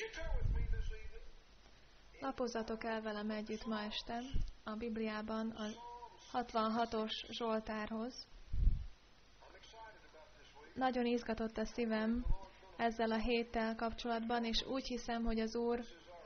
Lapozzatok el velem együtt ma este a Bibliában a 66-os Zsoltárhoz. Nagyon izgatott a szívem ezzel a héttel kapcsolatban, és úgy hiszem, hogy az Úr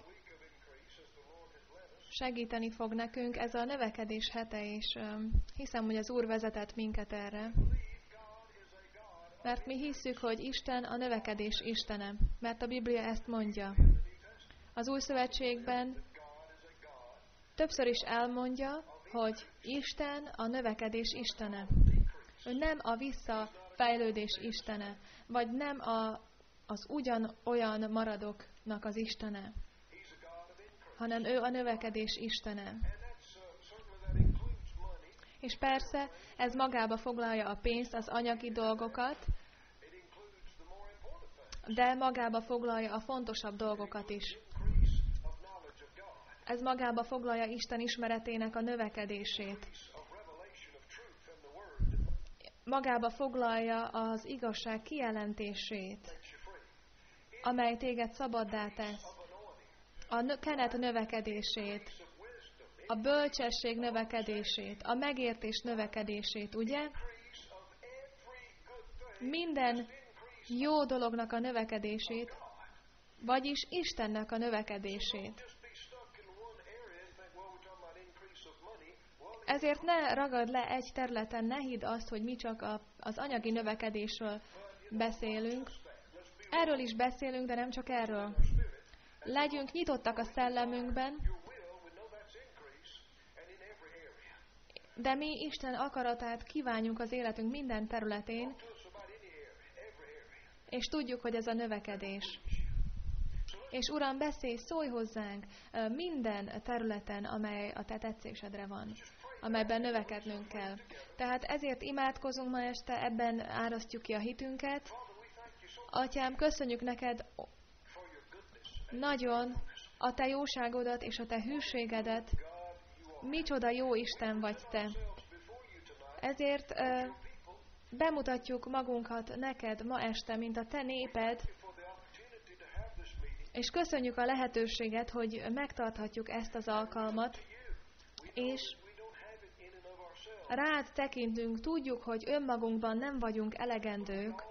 segíteni fog nekünk. Ez a növekedés hete, és hiszem, hogy az Úr vezetett minket erre. Mert mi hisszük, hogy Isten a növekedés Istene, mert a Biblia ezt mondja. Az Új Szövetségben többször is elmondja, hogy Isten a növekedés Istene. Ő nem a visszafejlődés Istene, vagy nem az ugyanolyan maradóknak az Istene, hanem ő a növekedés Istene. És persze ez magába foglalja a pénzt, az anyagi dolgokat, de magába foglalja a fontosabb dolgokat is. Ez magába foglalja Isten ismeretének a növekedését. Magába foglalja az igazság kijelentését, amely téged szabaddá tesz. A kenet növekedését, a bölcsesség növekedését, a megértés növekedését, ugye? Minden jó dolognak a növekedését, vagyis Istennek a növekedését. Ezért ne ragad le egy területen, ne hidd azt, hogy mi csak az anyagi növekedésről beszélünk. Erről is beszélünk, de nem csak erről. Legyünk nyitottak a szellemünkben, de mi Isten akaratát kívánjunk az életünk minden területén, és tudjuk, hogy ez a növekedés. És Uram, beszélj, szólj hozzánk minden területen, amely a Te tetszésedre van, amelyben növekednünk kell. Tehát ezért imádkozunk ma este, ebben árasztjuk ki a hitünket. Atyám, köszönjük neked nagyon a Te jóságodat és a Te hűségedet. Micsoda jó Isten vagy Te. Ezért bemutatjuk magunkat neked ma este, mint a Te néped, és köszönjük a lehetőséget, hogy megtarthatjuk ezt az alkalmat, és rád tekintünk, tudjuk, hogy önmagunkban nem vagyunk elegendők,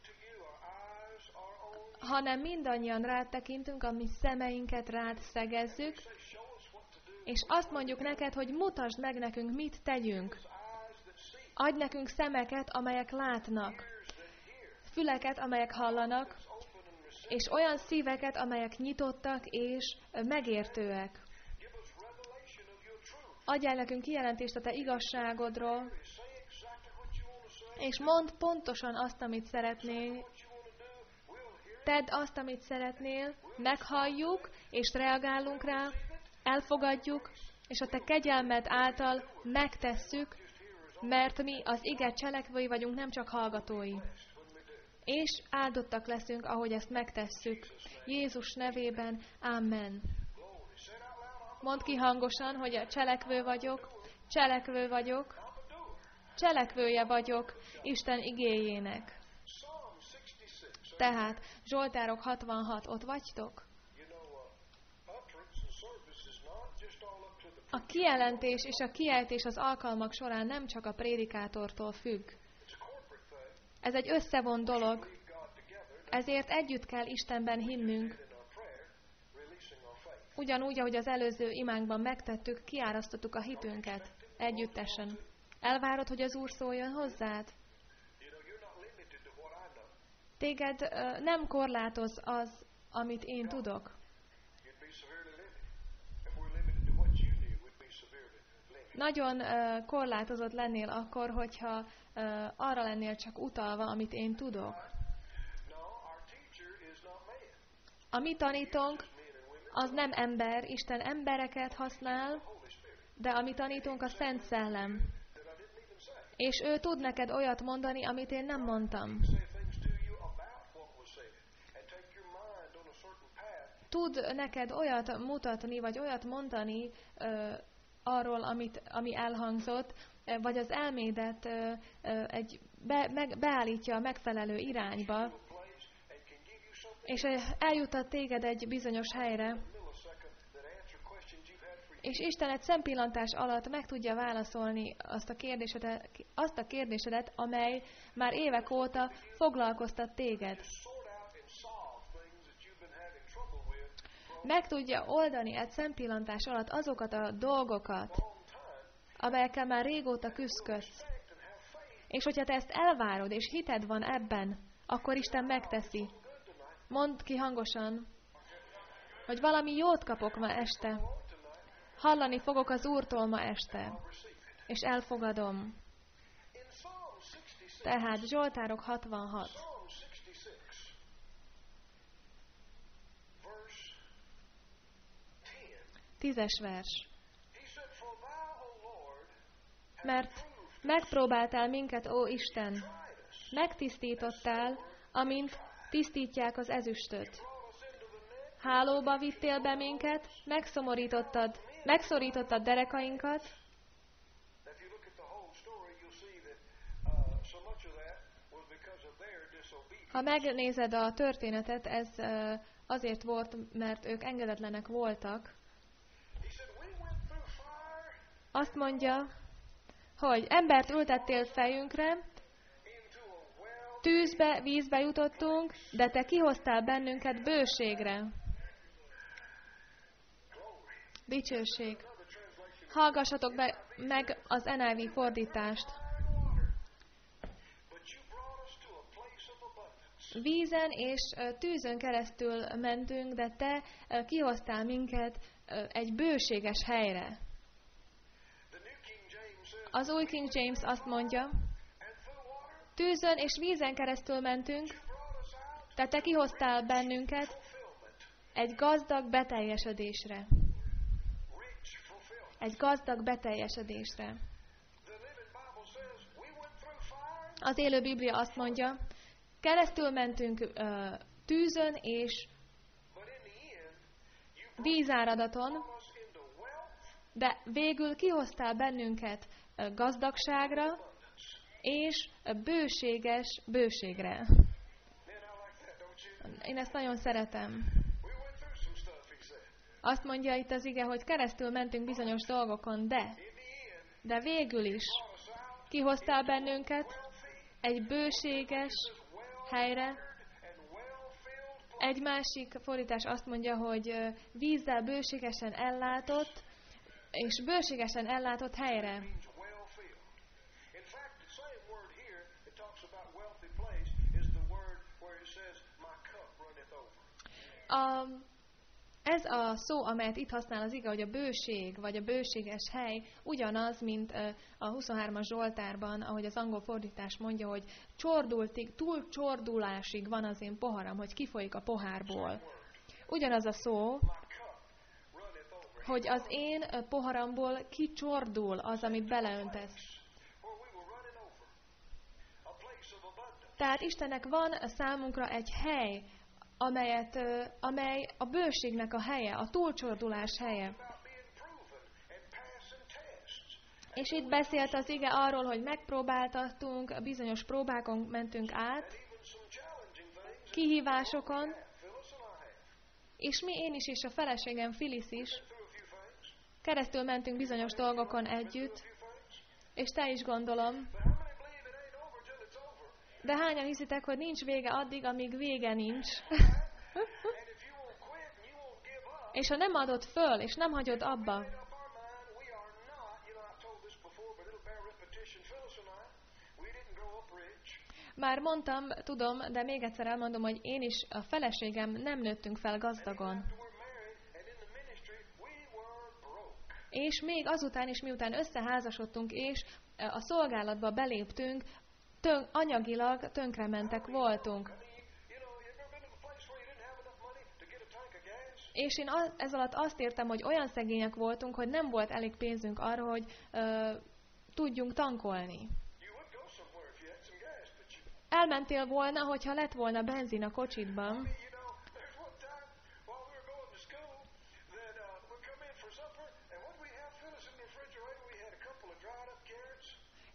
hanem mindannyian rád tekintünk, a mi szemeinket rád szegezzük, és azt mondjuk neked, hogy mutasd meg nekünk, mit tegyünk. Adj nekünk szemeket, amelyek látnak, füleket, amelyek hallanak, és olyan szíveket, amelyek nyitottak és megértőek. Adjál nekünk kijelentést a Te igazságodról, és mondd pontosan azt, amit szeretnél. Tedd azt, amit szeretnél, meghalljuk, és reagálunk rá, elfogadjuk, és a Te kegyelmed által megtesszük, mert mi az ige cselekvői vagyunk, nem csak hallgatói. És áldottak leszünk, ahogy ezt megtesszük. Jézus nevében, amen. Mondd ki hangosan, hogy cselekvő vagyok, cselekvő vagyok, cselekvője vagyok Isten igéjének. Tehát Zsoltárok 66, ott vagytok? A kijelentés és a kiejtés az alkalmak során nem csak a prédikátortól függ. Ez egy összevont dolog, ezért együtt kell Istenben hinnünk. Ugyanúgy, ahogy az előző imánkban megtettük, kiárasztottuk a hitünket együttesen. Elvárod, hogy az Úr szóljon hozzád? Téged nem korlátoz az, amit én tudok. Nagyon korlátozott lennél akkor, hogyha arra lennél csak utalva, amit én tudok. A mi tanítónk az nem ember, Isten embereket használ, de a mi tanítónk a Szent Szellem. És ő tud neked olyat mondani, amit én nem mondtam. Tud neked olyat mutatni, vagy olyat mondani arról, ami elhangzott, vagy az elmédet beállítja a megfelelő irányba, és eljutat téged egy bizonyos helyre, és Isten egy szempillantás alatt meg tudja válaszolni azt a kérdésedet, amely már évek óta foglalkoztat téged. Meg tudja oldani egy szempillantás alatt azokat a dolgokat, amelyekkel már régóta küzdködsz. És hogyha te ezt elvárod, és hited van ebben, akkor Isten megteszi. Mondd ki hangosan, hogy valami jót kapok ma este. Hallani fogok az Úrtól ma este, és elfogadom. Tehát Zsoltárok 66. 10-es vers. Mert megpróbáltál minket, ó Isten, megtisztítottál, amint tisztítják az ezüstöt. Hálóba vittél be minket, megszorítottad derekainkat. Ha megnézed a történetet, ez azért volt, mert ők engedetlenek voltak. Azt mondja, hogy embert ültettél fejünkre, tűzbe, vízbe jutottunk, de te kihoztál bennünket bőségre. Dicsőség. Hallgassatok meg az NIV fordítást. Vízen és tűzön keresztül mentünk, de te kihoztál minket egy bőséges helyre. Az új King James azt mondja, tűzön és vízen keresztül mentünk, de te kihoztál bennünket egy gazdag beteljesedésre. Egy gazdag beteljesedésre. Az élő Biblia azt mondja, keresztül mentünk tűzön és vízáradaton, de végül kihoztál bennünket gazdagságra és bőséges bőségre. Én ezt nagyon szeretem. Azt mondja itt az ige, hogy keresztül mentünk bizonyos dolgokon, de végül is kihoztál bennünket egy bőséges helyre. Egy másik fordítás azt mondja, hogy vízzel bőségesen ellátott, és bőségesen ellátott helyre. Ez a szó, amelyet itt használ az ige, hogy a bőség, vagy a bőséges hely, ugyanaz, mint a 23-as Zsoltárban, ahogy az angol fordítás mondja, hogy túl csordulásig van az én poharam, hogy kifolyik a pohárból. Ugyanaz a szó, hogy az én poharamból kicsordul az, amit beleöntesz. Tehát Istennek van számunkra egy hely, amely a bőségnek a helye, a túlcsordulás helye. És itt beszélt az ige arról, hogy megpróbáltattunk, bizonyos próbákon mentünk át, kihívásokon, és én is, és a feleségem Phyllis is keresztül mentünk bizonyos dolgokon együtt, és te is gondolom. De hányan hiszitek, hogy nincs vége addig, amíg vége nincs? És ha nem adod föl, és nem hagyod abba, már mondtam, tudom, de még egyszer elmondom, hogy én is, a feleségem nem nőttünk fel gazdagon. És még azután is, miután összeházasodtunk, és a szolgálatba beléptünk, anyagilag tönkrementek voltunk. És én ez alatt azt értem, hogy olyan szegények voltunk, hogy nem volt elég pénzünk arra, hogy tudjunk tankolni. Elmentél volna, hogyha lett volna benzin a kocsidban.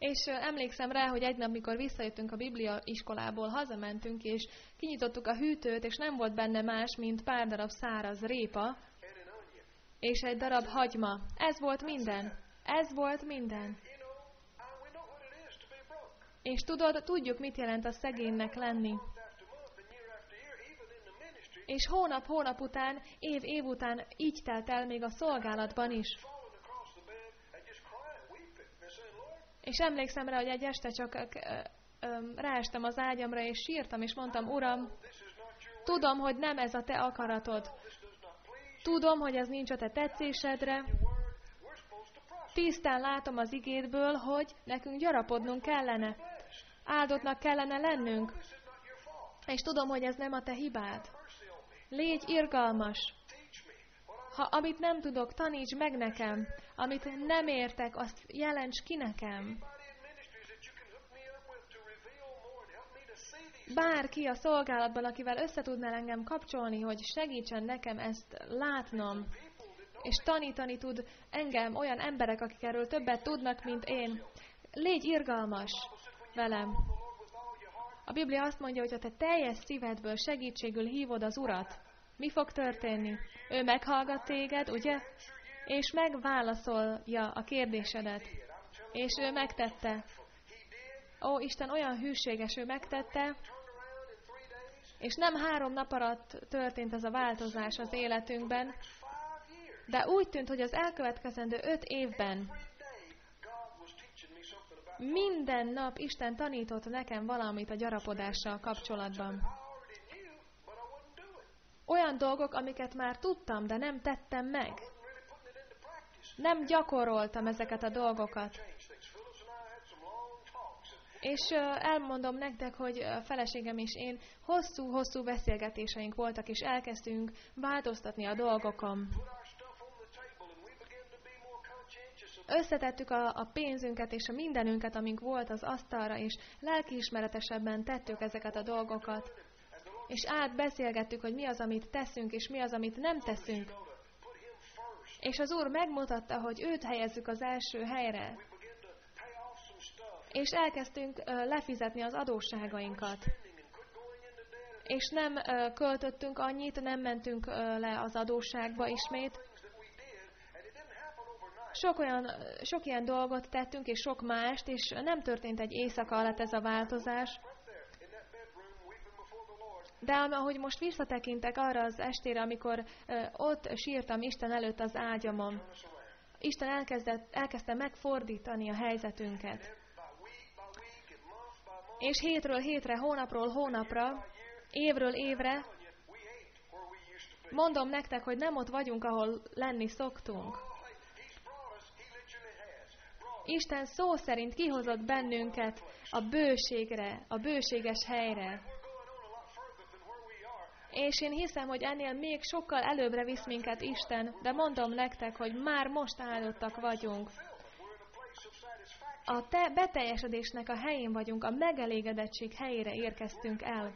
És emlékszem rá, hogy egy nap, mikor visszajöttünk a Biblia iskolából, hazamentünk, és kinyitottuk a hűtőt, és nem volt benne más, mint pár darab száraz répa, és egy darab hagyma. Ez volt minden. Ez volt minden. És tudjuk, mit jelent a szegénynek lenni. És hónap után, év után így telt el még a szolgálatban is. És emlékszem rá, hogy egy este csak ráestem az ágyamra, és sírtam, és mondtam, Uram, tudom, hogy nem ez a Te akaratod. Tudom, hogy ez nincs a Te tetszésedre. Tisztán látom az igédből, hogy nekünk gyarapodnunk kellene. Áldottnak kellene lennünk. És tudom, hogy ez nem a Te hibád. Légy irgalmas. Ha amit nem tudok, taníts meg nekem. Amit nem értek, azt jelents ki nekem. Bárki a szolgálatban, akivel össze tudnál engem kapcsolni, hogy segítsen nekem ezt látnom, és tanítani tud engem olyan emberek, akik erről többet tudnak, mint én. Légy irgalmas velem. A Biblia azt mondja, hogy ha te teljes szívedből segítségül hívod az Urat, mi fog történni? Ő meghallgat téged, ugye? És megválaszolja a kérdésedet. És ő megtette. Ó, Isten olyan hűséges, ő megtette, és nem 3 nap alatt történt ez a változás az életünkben, de úgy tűnt, hogy az elkövetkezendő 5 évben minden nap Isten tanított nekem valamit a gyarapodással kapcsolatban. Olyan dolgok, amiket már tudtam, de nem tettem meg. Nem gyakoroltam ezeket a dolgokat. És elmondom nektek, hogy a feleségem és én hosszú beszélgetéseink voltak, és elkezdtünk változtatni a dolgokon. Összetettük a pénzünket és a mindenünket, amink volt az asztalra, és lelkiismeretesebben tettük ezeket a dolgokat. És átbeszélgettük, hogy mi az, amit teszünk, és mi az, amit nem teszünk. És az Úr megmutatta, hogy őt helyezzük az első helyre. És elkezdtünk lefizetni az adósságainkat. És nem költöttünk annyit, nem mentünk le az adósságba ismét. Sok ilyen dolgot tettünk, és sok mást, és nem történt egy éjszaka alatt ez a változás. De ahogy most visszatekintek arra az estére, amikor ott sírtam Isten előtt az ágyamon, Isten elkezdte megfordítani a helyzetünket. És hétről hétre, hónapról hónapra, évről évre, mondom nektek, hogy nem ott vagyunk, ahol lenni szoktunk. Isten szó szerint kihozott bennünket a bőségre, a bőséges helyre. És én hiszem, hogy ennél még sokkal előbbre visz minket Isten, de mondom nektek, hogy már most áldottak vagyunk. A te beteljesedésnek a helyén vagyunk, a megelégedettség helyére érkeztünk el.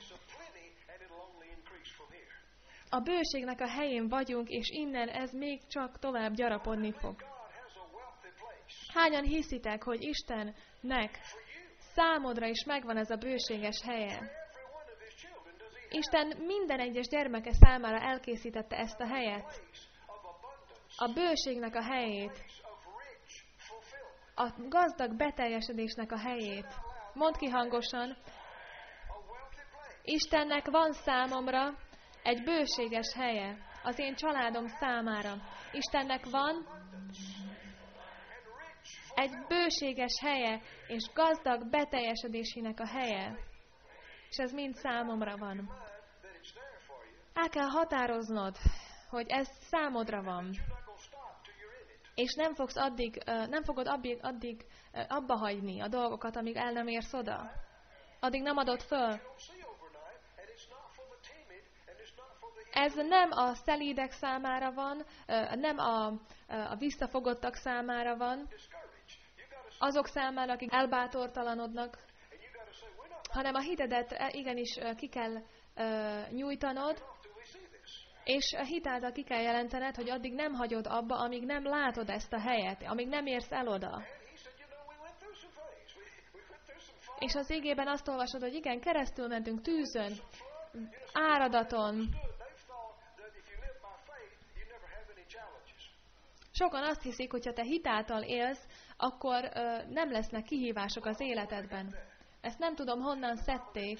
A bőségnek a helyén vagyunk, és innen ez még csak tovább gyarapodni fog. Hányan hiszitek, hogy Istennek számodra is megvan ez a bőséges helye? Isten minden egyes gyermeke számára elkészítette ezt a helyet. A bőségnek a helyét. A gazdag beteljesedésnek a helyét. Mondd ki hangosan. Istennek van számomra egy bőséges helye. Az én családom számára. Istennek van egy bőséges helye, és gazdag beteljesedésének a helye. És ez mind számomra van. El kell határoznod, hogy ez számodra van. És nem fogod addig abba hagyni a dolgokat, amíg el nem érsz oda. Addig nem adod föl. Ez nem a szelídek számára van, nem a visszafogottak számára van, azok számára, akik elbátortalanodnak, hanem a hitedet igenis ki kell nyújtanod, és a hitáltal ki kell jelentened, hogy addig nem hagyod abba, amíg nem látod ezt a helyet, amíg nem érsz el oda. És az igében azt olvasod, hogy igen, keresztül mentünk tűzön, áradaton. Sokan azt hiszik, hogy ha te hitáltal élsz, akkor nem lesznek kihívások az életedben. Ezt nem tudom, honnan szedték.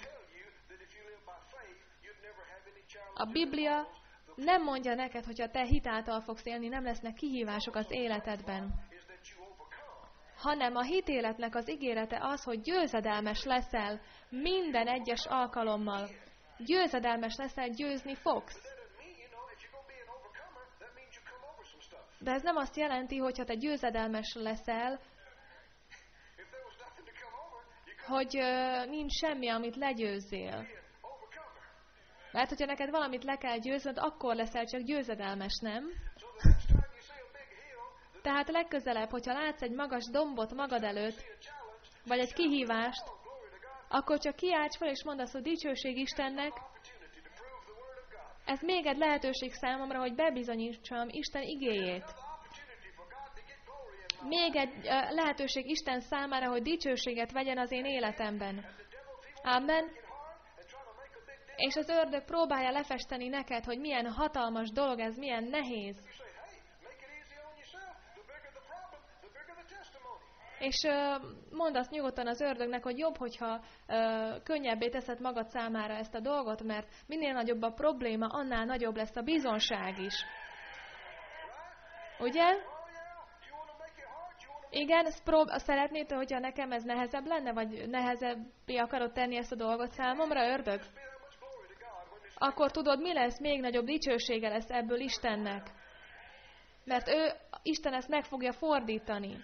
A Biblia nem mondja neked, hogy ha te hitáltal fogsz élni, nem lesznek kihívások az életedben. Hanem a hitéletnek az ígérete az, hogy győzedelmes leszel minden egyes alkalommal. Győzedelmes leszel, győzni fogsz. De ez nem azt jelenti, hogy ha te győzedelmes leszel, hogy nincs semmi, amit legyőzzél. Mert hogyha neked valamit le kell győznöd, akkor leszel csak győzedelmes, nem? Tehát legközelebb, hogyha látsz egy magas dombot magad előtt, vagy egy kihívást, akkor csak kiálts fel és mondd azt, hogy dicsőség Istennek. Ez még egy lehetőség számomra, hogy bebizonyítsam Isten igéjét. Még egy lehetőség Isten számára, hogy dicsőséget vegyen az én életemben. Amen. És az ördög próbálja lefesteni neked, hogy milyen hatalmas dolog ez, milyen nehéz. És mondd azt nyugodtan az ördögnek, hogy jobb, hogyha könnyebbé teszed magad számára ezt a dolgot, mert minél nagyobb a probléma, annál nagyobb lesz a bizonság is. Ugye? Igen, szeretnéd, hogyha nekem ez nehezebb lenne, vagy nehezebbé akarod tenni ezt a dolgot számomra, ördög? Akkor tudod, mi lesz? Még nagyobb dicsősége lesz ebből Istennek. Mert Isten ezt meg fogja fordítani.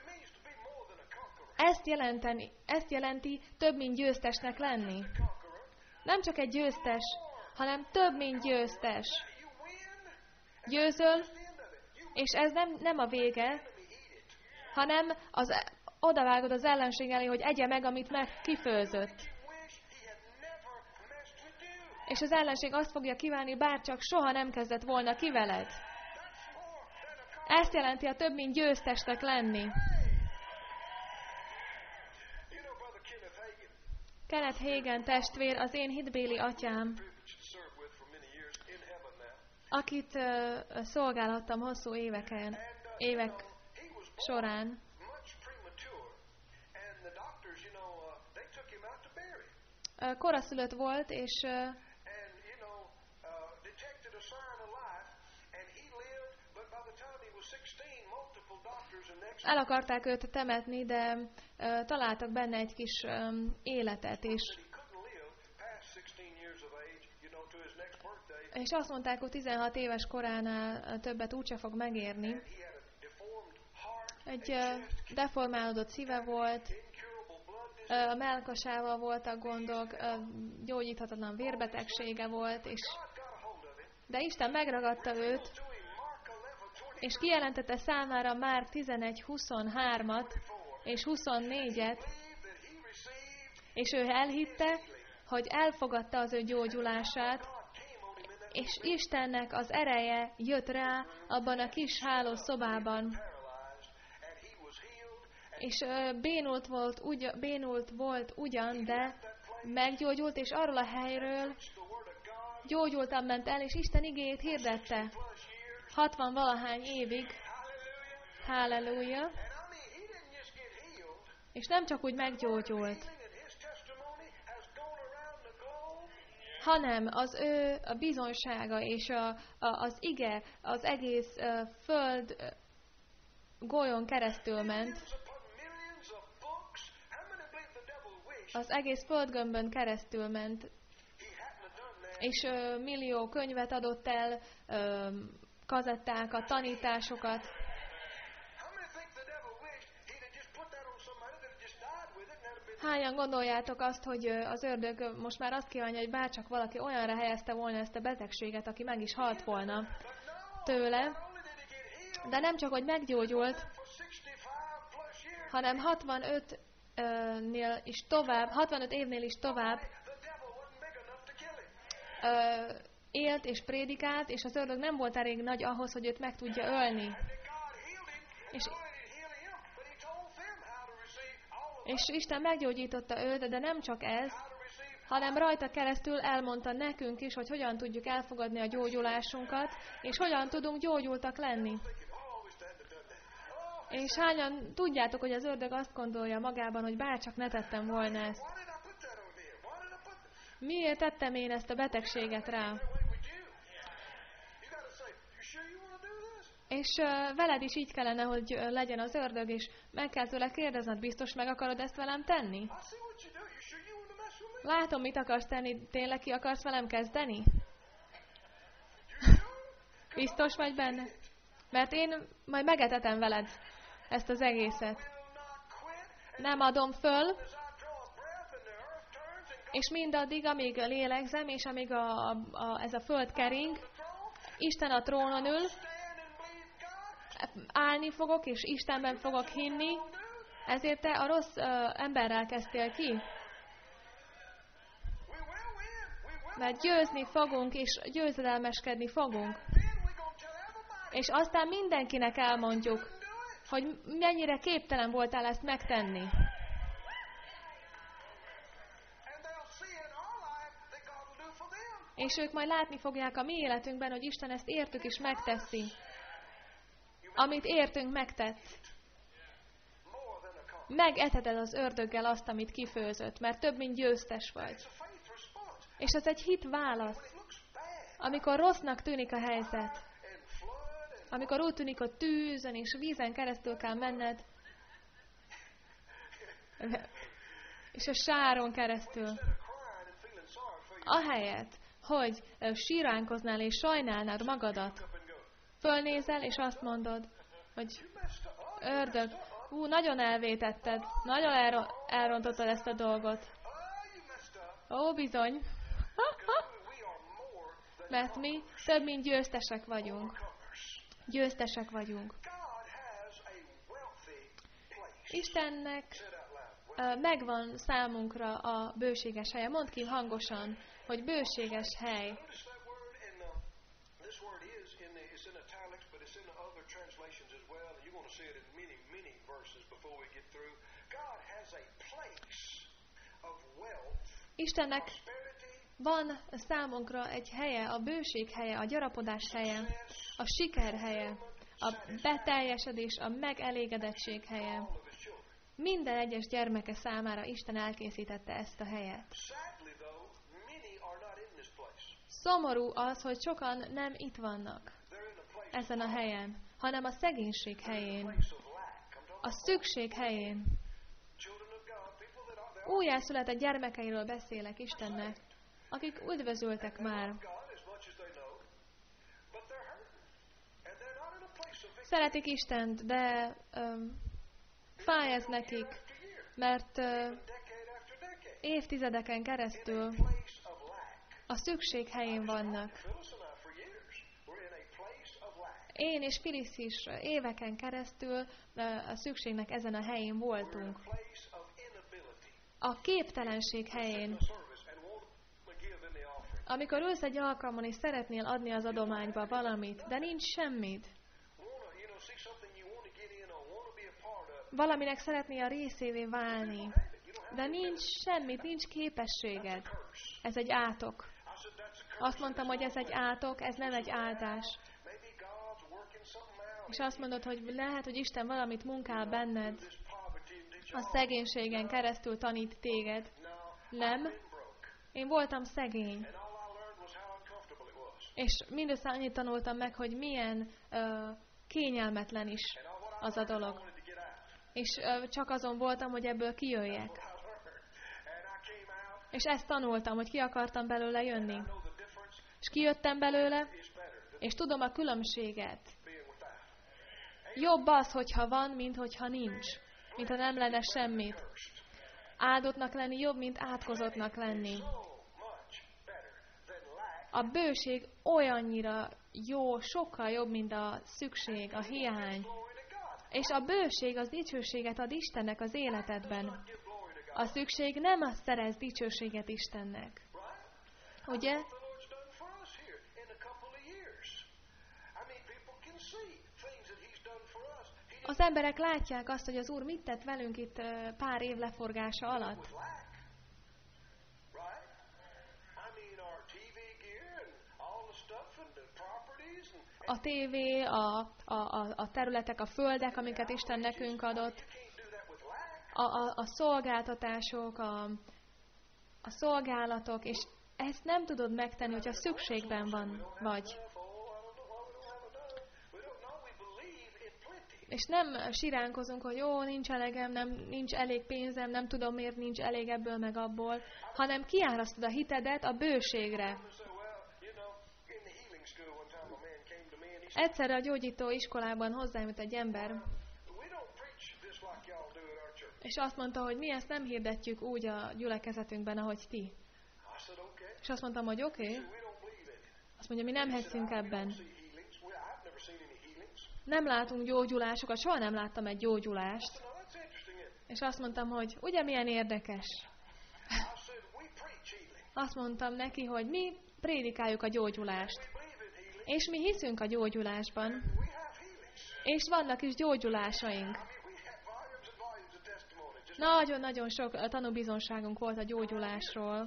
Ezt jelenti több, mint győztesnek lenni. Nem csak egy győztes, hanem több, mint győztes. Győzöl, és ez nem a vége, hanem odavágod az ellenség elé, hogy egye meg, amit meg kifőzött. És az ellenség azt fogja kívánni, bárcsak soha nem kezdett volna ki veled. Ezt jelenti a több, mint győztesnek lenni. Kenneth Hagin testvér, az én hitbéli atyám, akit szolgálhattam hosszú évek során. Koraszülött volt, és el akarták őt temetni, de találtak benne egy kis életet, és azt mondták, hogy 16 éves koránál többet úgyse fog megérni. Egy deformálódott szíve volt, a mellkasával voltak gondok, gyógyíthatatlan vérbetegsége volt, de Isten megragadta őt, és kijelentette számára Márk 11:23-at és 24-et, és ő elhitte, hogy elfogadta az ő gyógyulását, és Istennek az ereje jött rá abban a kis hálós szobában. És bénult volt ugyan, de meggyógyult, és arról a helyről gyógyultan ment el, és Isten igéjét hirdette. 60-valahány évig. Halleluja. És nem csak úgy meggyógyult, hanem a bizonysága és az ige az egész föld golyón keresztül ment. Az egész földgömbön keresztül ment. És millió könyvet adott el, kazettákat, tanításokat. Hányan gondoljátok azt, hogy az ördög most már azt kívánja, hogy bárcsak valaki olyanra helyezte volna ezt a betegséget, aki meg is halt volna tőle. De nem csak, hogy meggyógyult, hanem 65 évnél is tovább élt és prédikált, és az ördög nem volt elég nagy ahhoz, hogy őt meg tudja ölni. És Isten meggyógyította őt, de nem csak ez, hanem rajta keresztül elmondta nekünk is, hogy hogyan tudjuk elfogadni a gyógyulásunkat, és hogyan tudunk gyógyultak lenni. És hányan tudjátok, hogy az ördög azt gondolja magában, hogy bárcsak ne tettem volna ezt. Miért tettem én ezt a betegséget rá? És veled is így kellene, hogy legyen az ördög, és meg kell tőle kérdezned, biztos meg akarod ezt velem tenni? Látom, mit akarsz tenni, tényleg ki akarsz velem kezdeni? Biztos vagy benne? Mert én majd megetetem veled ezt az egészet. Nem adom föl, és mindaddig, amíg lélegzem, és amíg ez a föld kering, Isten a trónon ül, állni fogok, és Istenben fogok hinni, ezért te a rossz emberrel kezdtél ki. Mert győzni fogunk, és győzedelmeskedni fogunk. És aztán mindenkinek elmondjuk, hogy mennyire képtelen voltál ezt megtenni. És ők majd látni fogják a mi életünkben, hogy Isten ezt értük is megteszi. Amit értünk, megtett. Megetheted az ördöggel azt, amit kifőzött, mert több, mint győztes vagy. És ez egy hitválasz. Amikor rossznak tűnik a helyzet, amikor úgy tűnik, hogy tűzön és vízen keresztül kell menned, és a sáron keresztül, ahelyett, hogy síránkoznál és sajnálnád magadat, fölnézel, és azt mondod, hogy ördög, nagyon elvétetted, nagyon elrontottad ezt a dolgot. Ó, bizony. Mert mi több, mint győztesek vagyunk. Győztesek vagyunk. Istennek megvan számunkra a bőséges helye. Mondd ki hangosan, hogy bőséges hely. Istennek van számunkra egy helye, a bőség helye, a gyarapodás helye, a siker helye, a beteljesedés, a megelégedettség helye. Minden egyes gyermeke számára Isten elkészítette ezt a helyet. Szomorú az, hogy sokan nem itt vannak ezen a helyen, hanem a szegénység helyén, a szükség helyén. Újjászületett gyermekeiről beszélek Istennek, akik üdvözöltek már. Szeretik Istent, de fáj ez nekik, mert évtizedeken keresztül a szükség helyén vannak. Én és Filisz is éveken keresztül a szükségnek ezen a helyén voltunk. A képtelenség helyén. Amikor ülsz egy alkalmon és szeretnél adni az adományba valamit, de nincs semmit. Valaminek szeretnél a részévé válni, de nincs semmit, nincs képességed. Ez egy átok. Azt mondtam, hogy ez egy átok, ez nem egy áldás. És azt mondod, hogy lehet, hogy Isten valamit munkál benned, a szegénységen keresztül tanít téged. Nem. Én voltam szegény. És mindössze annyit tanultam meg, hogy milyen kényelmetlen is az a dolog. És csak azon voltam, hogy ebből kijöjjek. És ezt tanultam, hogy ki akartam belőle jönni. És kijöttem belőle, és tudom a különbséget. Jobb az, hogyha van, mint hogyha nincs. Mint ha nem lenne semmit. Áldottnak lenni jobb, mint átkozottnak lenni. A bőség olyannyira jó, sokkal jobb, mint a szükség, a hiány. És a bőség az dicsőséget ad Istennek az életedben. A szükség nem azt szerez dicsőséget Istennek. Ugye? Az emberek látják azt, hogy az Úr mit tett velünk itt pár év leforgása alatt. A tévé, a területek, a földek, amiket Isten nekünk adott, a szolgáltatások, a szolgálatok, és ezt nem tudod megtenni, hogyha szükségben vagy. És nem siránkozunk, hogy jó, nincs elegem, nincs elég pénzem, nem tudom miért nincs elég ebből meg abból, hanem kiárasztod a hitedet a bőségre. Egyszerre a gyógyító iskolában hozzám jött egy ember, és azt mondta, hogy mi ezt nem hirdetjük úgy a gyülekezetünkben, ahogy ti. És azt mondtam, hogy oké. Azt mondja, mi nem hiszünk ebben. Nem látunk gyógyulásokat, soha nem láttam egy gyógyulást. És azt mondtam, hogy ugye milyen érdekes. Azt mondtam neki, hogy mi prédikáljuk a gyógyulást. És mi hiszünk a gyógyulásban. És vannak is gyógyulásaink. Nagyon-nagyon sok tanúbizonságunk volt a gyógyulásról.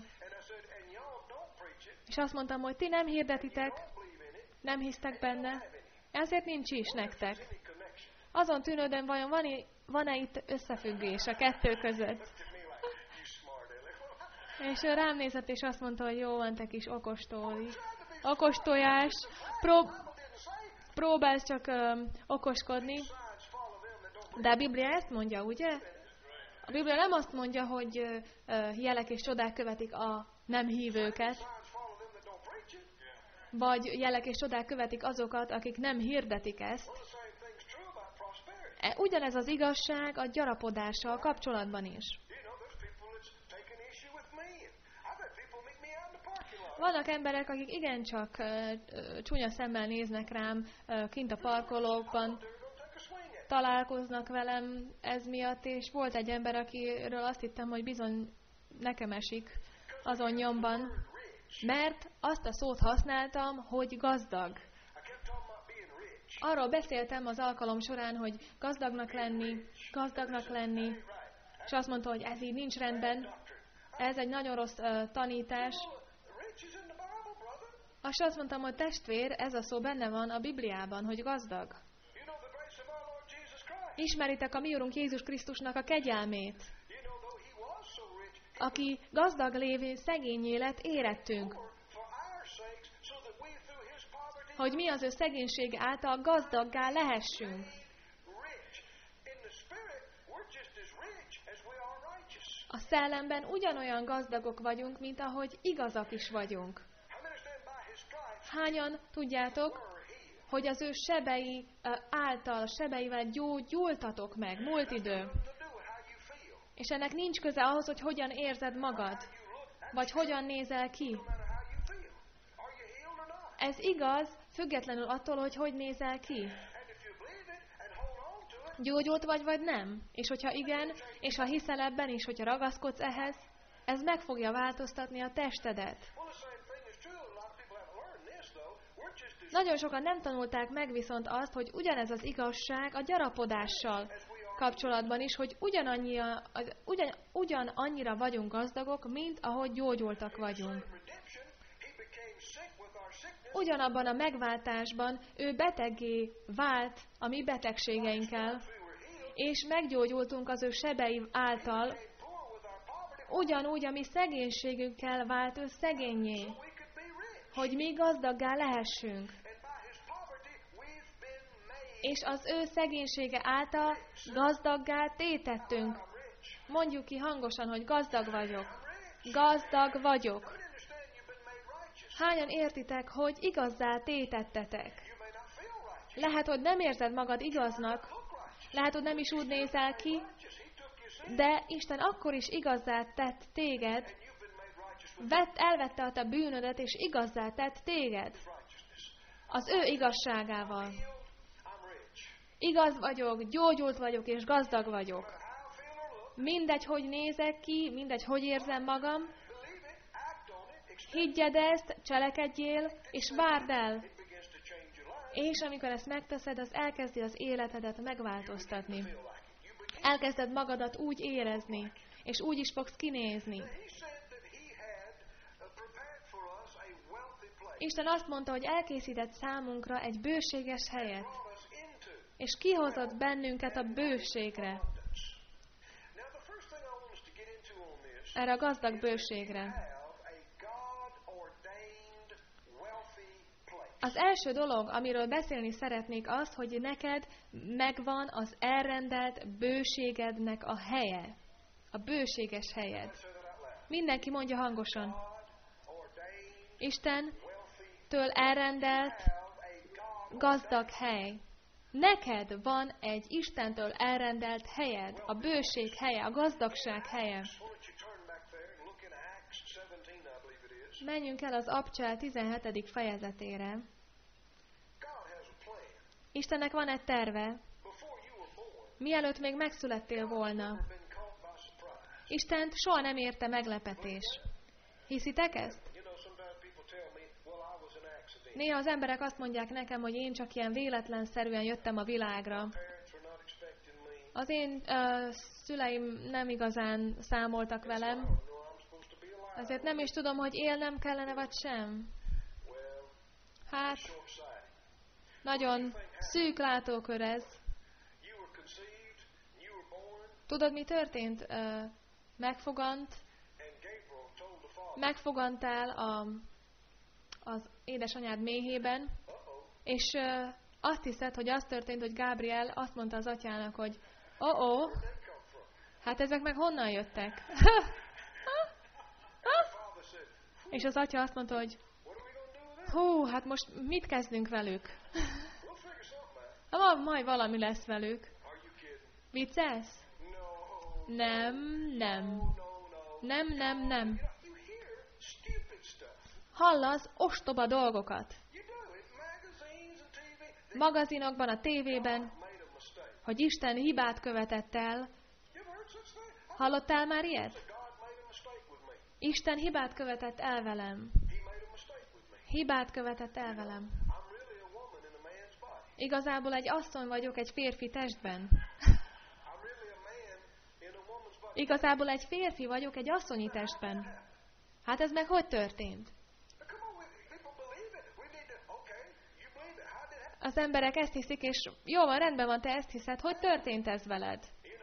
És azt mondtam, hogy ti nem hirdetitek, nem hisztek benne, ezért nincs is nektek. Azon tűnődöm, vajon van-e itt összefüggés a kettő között? És ő rám nézett, és azt mondta, hogy jó van, te kis okos tojás, próbálsz csak okoskodni. De a Biblia ezt mondja, ugye? A Biblia nem azt mondja, hogy jelek és csodák követik a nem hívőket, vagy jelek és csodák követik azokat, akik nem hirdetik ezt. Ugyanez az igazság a gyarapodással kapcsolatban is. Vannak emberek, akik igencsak csúnya szemmel néznek rám kint a parkolókban, találkoznak velem ez miatt, és volt egy ember, akiről azt hittem, hogy bizony nekem esik azon nyomban, mert azt a szót használtam, hogy gazdag. Arról beszéltem az alkalom során, hogy gazdagnak lenni, és azt mondta, hogy ez így nincs rendben, ez egy nagyon rossz tanítás. És azt mondtam, hogy testvér, ez a szó benne van a Bibliában, hogy gazdag. Ismeritek a mi Urunk Jézus Krisztusnak a kegyelmét, aki gazdag lévén szegényé lett érettünk, hogy mi az ő szegénység által gazdaggá lehessünk. A szellemben ugyanolyan gazdagok vagyunk, mint ahogy igazak is vagyunk. Hányan tudjátok, hogy az ő sebei által, sebeivel gyógyultatok meg múlt idő. És ennek nincs köze ahhoz, hogy hogyan érzed magad, vagy hogyan nézel ki. Ez igaz, függetlenül attól, hogy hogy nézel ki. Gyógyult vagy nem? És hogyha igen, és ha hiszel ebben, és hogyha ragaszkodsz ehhez, ez meg fogja változtatni a testedet. Nagyon sokan nem tanulták meg viszont azt, hogy ugyanez az igazság a gyarapodással kapcsolatban is, hogy ugyanannyira vagyunk gazdagok, mint ahogy gyógyultak vagyunk. Ugyanabban a megváltásban ő beteggé vált a mi betegségeinkkel, és meggyógyultunk az ő sebei által, ugyanúgy a mi szegénységünkkel vált ő szegénnyé, hogy mi gazdaggá lehessünk. És az ő szegénysége által gazdaggá tétettünk. Mondjuk ki hangosan, hogy gazdag vagyok. Gazdag vagyok. Hányan értitek, hogy igazzá tétettetek? Lehet, hogy nem érzed magad igaznak, lehet, hogy nem is úgy nézel ki, de Isten akkor is igazzá tett téged, elvette a te bűnödet, és igazzá tett téged. Az ő igazságával. Igaz vagyok, gyógyult vagyok, és gazdag vagyok. Mindegy, hogy nézek ki, mindegy, hogy érzem magam, higgyed ezt, cselekedjél, és várd el. És amikor ezt megteszed, az elkezdi az életedet megváltoztatni. Elkezded magadat úgy érezni, és úgy is fogsz kinézni. Isten azt mondta, hogy elkészített számunkra egy bőséges helyet, és kihozott bennünket a bőségre. Erre a gazdag bőségre. Az első dolog, amiről beszélni szeretnék, az, hogy neked megvan az elrendelt bőségednek a helye. A bőséges helyed. Mindenki mondja hangosan. Istentől elrendelt gazdag hely. Neked van egy Istentől elrendelt helyed, a bőség helye, a gazdagság helye. Menjünk el az Abcsel 17. fejezetére. Istennek van egy terve. Mielőtt még megszülettél volna. Istent soha nem érte meglepetés. Hiszitek ezt? Néha az emberek azt mondják nekem, hogy én csak ilyen véletlenszerűen jöttem a világra. Az én szüleim nem igazán számoltak velem. Azért nem is tudom, hogy élnem kellene, vagy sem. Hát, nagyon szűk látókör ez. Tudod, mi történt? Megfogantál az édesanyád méhében, és azt hiszed, hogy az történt, hogy Gábriel azt mondta az atyának, hogy hát ezek meg honnan jöttek? És az atya azt mondta, hogy hát most mit kezdünk velük? Majd valami lesz velük. Viccelsz? Nem. Hallasz ostoba dolgokat. Magazinokban, a tévében, hogy Isten hibát követett el. Hallottál már ilyet? Isten hibát követett el velem. Hibát követett el velem. Igazából egy asszony vagyok egy férfi testben. Igazából egy férfi vagyok egy asszonyi testben. Hát ez meg hogy történt? Az emberek ezt hiszik, és jó van, rendben van, te ezt hiszed. Hogy történt ez veled?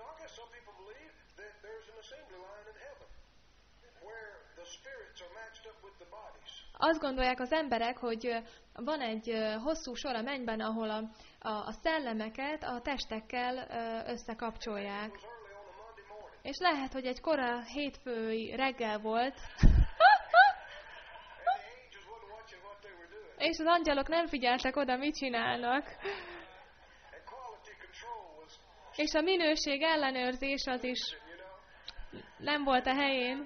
Azt gondolják az emberek, hogy van egy hosszú sor a mennyben, ahol a szellemeket a testekkel összekapcsolják. És lehet, hogy egy kora hétfői reggel volt, és az angyalok nem figyeltek oda, mit csinálnak. És a minőség ellenőrzés az is nem volt a helyén.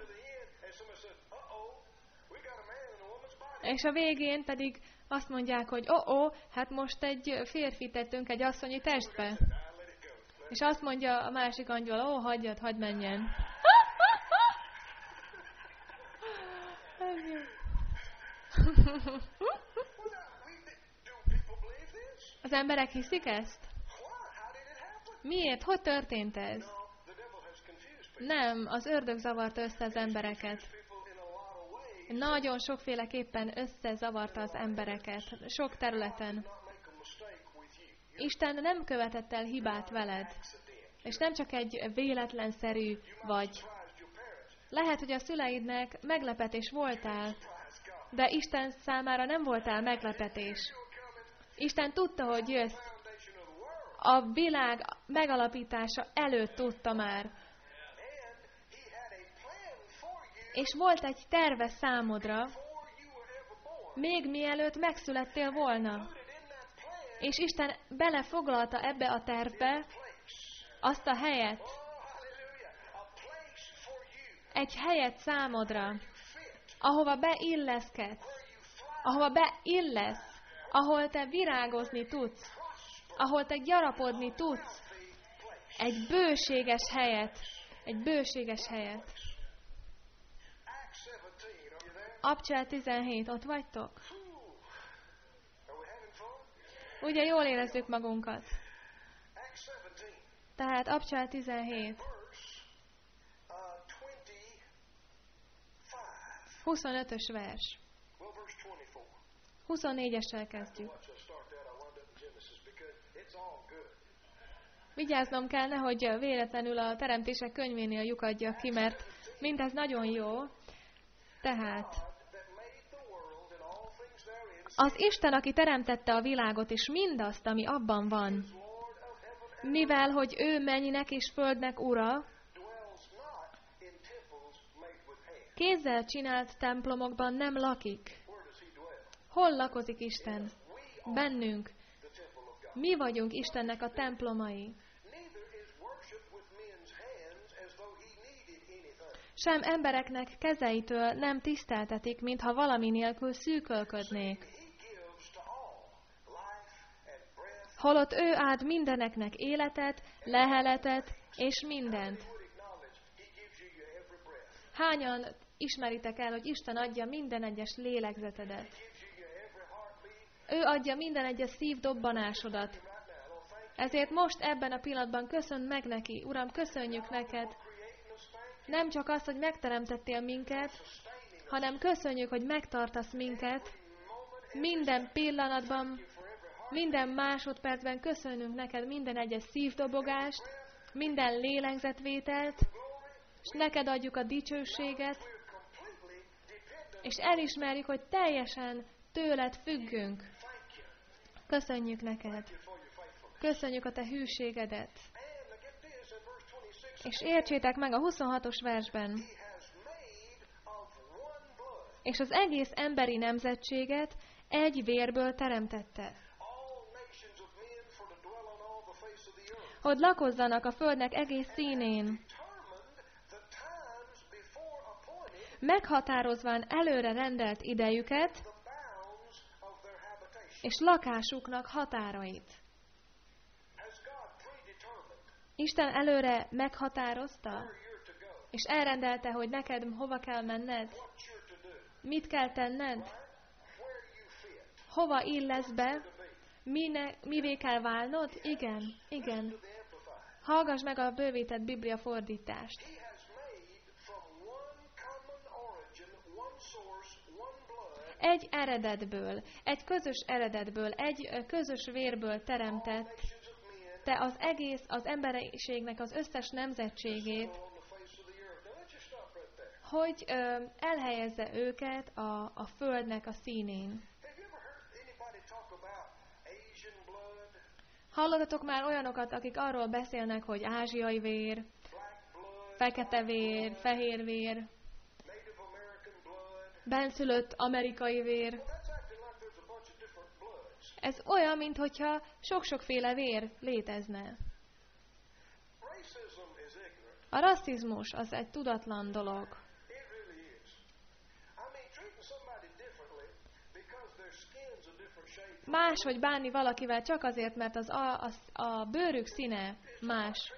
És a végén pedig azt mondják, hogy hát most egy férfit tettünk egy asszonyi testbe. És azt mondja a másik angyal, hagyd menjen. Az emberek hiszik ezt? Miért? Hogy történt ez? Nem, az ördög zavarta össze az embereket. Nagyon sokféleképpen összezavarta az embereket, sok területen. Isten nem követett el hibát veled, és nem csak egy véletlenszerű vagy. Lehet, hogy a szüleidnek meglepetés voltál, de Isten számára nem voltál meglepetés. Isten tudta, hogy jössz. A világ megalapítása előtt tudta már. És volt egy terve számodra, még mielőtt megszülettél volna. És Isten belefoglalta ebbe a tervbe azt a helyet. Egy helyet számodra, ahova beilleszkedsz, ahova beillesz, ahol te virágozni tudsz, ahol te gyarapodni tudsz. Egy bőséges helyet, egy bőséges helyet. Abcsel 17, ott vagytok? Ugye jól érezzük magunkat. Tehát Abcsel 17. 25-ös vers. 24-essel kezdjük. Vigyáznom kell, nehogy véletlenül a Teremtések könyvénél lyukadjak ki, mert mindez nagyon jó. Tehát az Isten, aki teremtette a világot és mindazt, ami abban van, mivel, hogy ő mennynek és földnek ura, kézzel csinált templomokban nem lakik. Hol lakozik Isten? Bennünk. Mi vagyunk Istennek a templomai. Sem embereknek kezeitől nem tiszteltetik, mintha valami nélkül szűkölködnék. Holott ő ad mindeneknek életet, leheletet és mindent. Hányan ismeritek el, hogy Isten adja minden egyes lélegzetedet? Ő adja minden egyes szívdobbanásodat. Ezért most ebben a pillanatban köszönd meg neki. Uram, köszönjük neked. Nem csak azt, hogy megteremtettél minket, hanem köszönjük, hogy megtartasz minket. Minden pillanatban, minden másodpercben köszönünk neked minden egyes szívdobogást, minden lélegzetvételt, és neked adjuk a dicsőséget, és elismerjük, hogy teljesen tőled függünk. Köszönjük neked. Köszönjük a te hűségedet. És értsétek meg a 26-os versben. És az egész emberi nemzetséget egy vérből teremtette, hogy lakozzanak a földnek egész színén, meghatározván előre rendelt idejüket és lakásuknak határait. Isten előre meghatározta, és elrendelte, hogy neked hova kell menned, mit kell tenned, hova illesz be, mivé kell válnod? Igen, igen. Hallgass meg a bővített Biblia fordítást. Egy eredetből, egy közös eredetből, egy közös vérből teremtett te az emberiségnek az összes nemzetségét, hogy elhelyezze őket a földnek a színén. Hallottatok már olyanokat, akik arról beszélnek, hogy ázsiai vér, fekete vér, fehér vér, benszülött amerikai vér. Ez olyan, mintha sok-sokféle vér létezne. A rasszizmus az egy tudatlan dolog. Máshogy bánni valakivel csak azért, mert a bőrük színe más.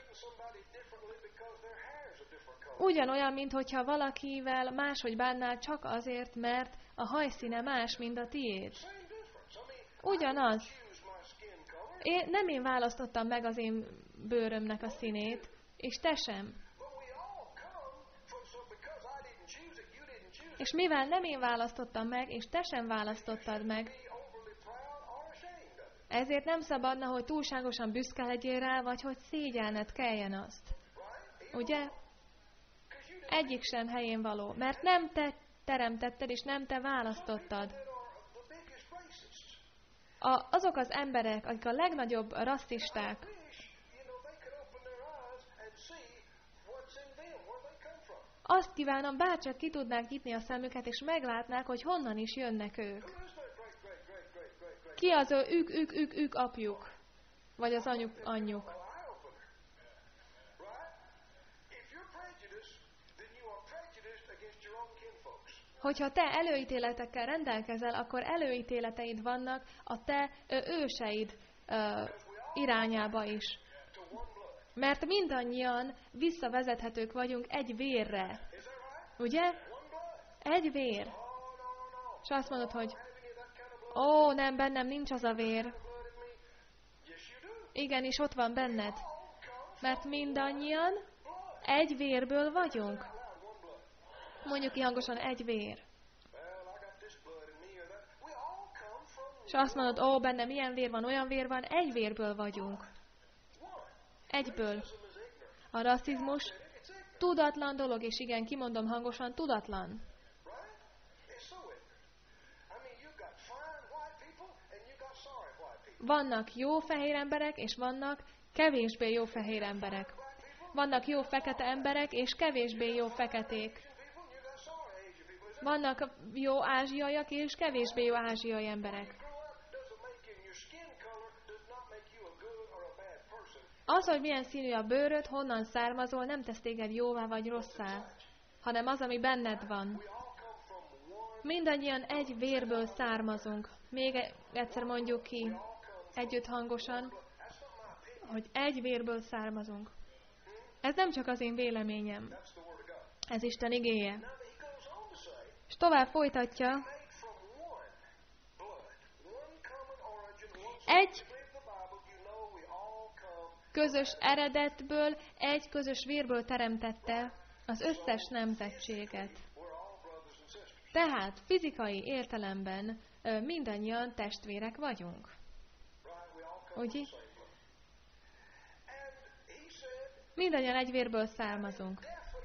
Ugyanolyan, mintha valakivel máshogy bánnál csak azért, mert a hajszíne más, mint a tiéd. Ugyanaz. Nem én választottam meg az én bőrömnek a színét, és te sem. És mivel nem én választottam meg, és te sem választottad meg, ezért nem szabadna, hogy túlságosan büszke legyél rá, vagy hogy szégyelned kelljen azt. Ugye? Egyik sem helyén való, mert nem te teremtetted, és nem te választottad. Azok az emberek, akik a legnagyobb rasszisták, azt kívánom, bárcsak ki tudnák nyitni a szemüket, és meglátnák, hogy honnan is jönnek ők. Ki az ők apjuk, vagy az anyjuk. Hogyha te előítéletekkel rendelkezel, akkor előítéleteid vannak a te őseid irányába is. Mert mindannyian visszavezethetők vagyunk egy vérre. Ugye? Egy vér. És azt mondod, hogy nem, bennem nincs az a vér. Igenis, ott van benned. Mert mindannyian egy vérből vagyunk. Mondjuk ki hangosan, egy vér. És azt mondod, ó, bennem ilyen vér van, olyan vér van, egy vérből vagyunk. Egyből. A rasszizmus tudatlan dolog, és igen, kimondom hangosan, tudatlan. Vannak jó fehér emberek, és vannak kevésbé jó fehér emberek. Vannak jó fekete emberek, és kevésbé jó feketék. Vannak jó ázsiaiak, és kevésbé jó ázsiai emberek. Az, hogy milyen színű a bőröd, honnan származol, nem tesz téged jóvá vagy rosszá, hanem az, ami benned van. Mindannyian egy vérből származunk. Még egyszer mondjuk ki, együtt hangosan, hogy egy vérből származunk. Ez nem csak az én véleményem. Ez Isten igéje. És tovább folytatja. Egy közös eredetből, egy közös vérből teremtette az összes nemzetséget. Tehát fizikai értelemben mindannyian testvérek vagyunk. Ugye? Mindannyian egy vérből származunk.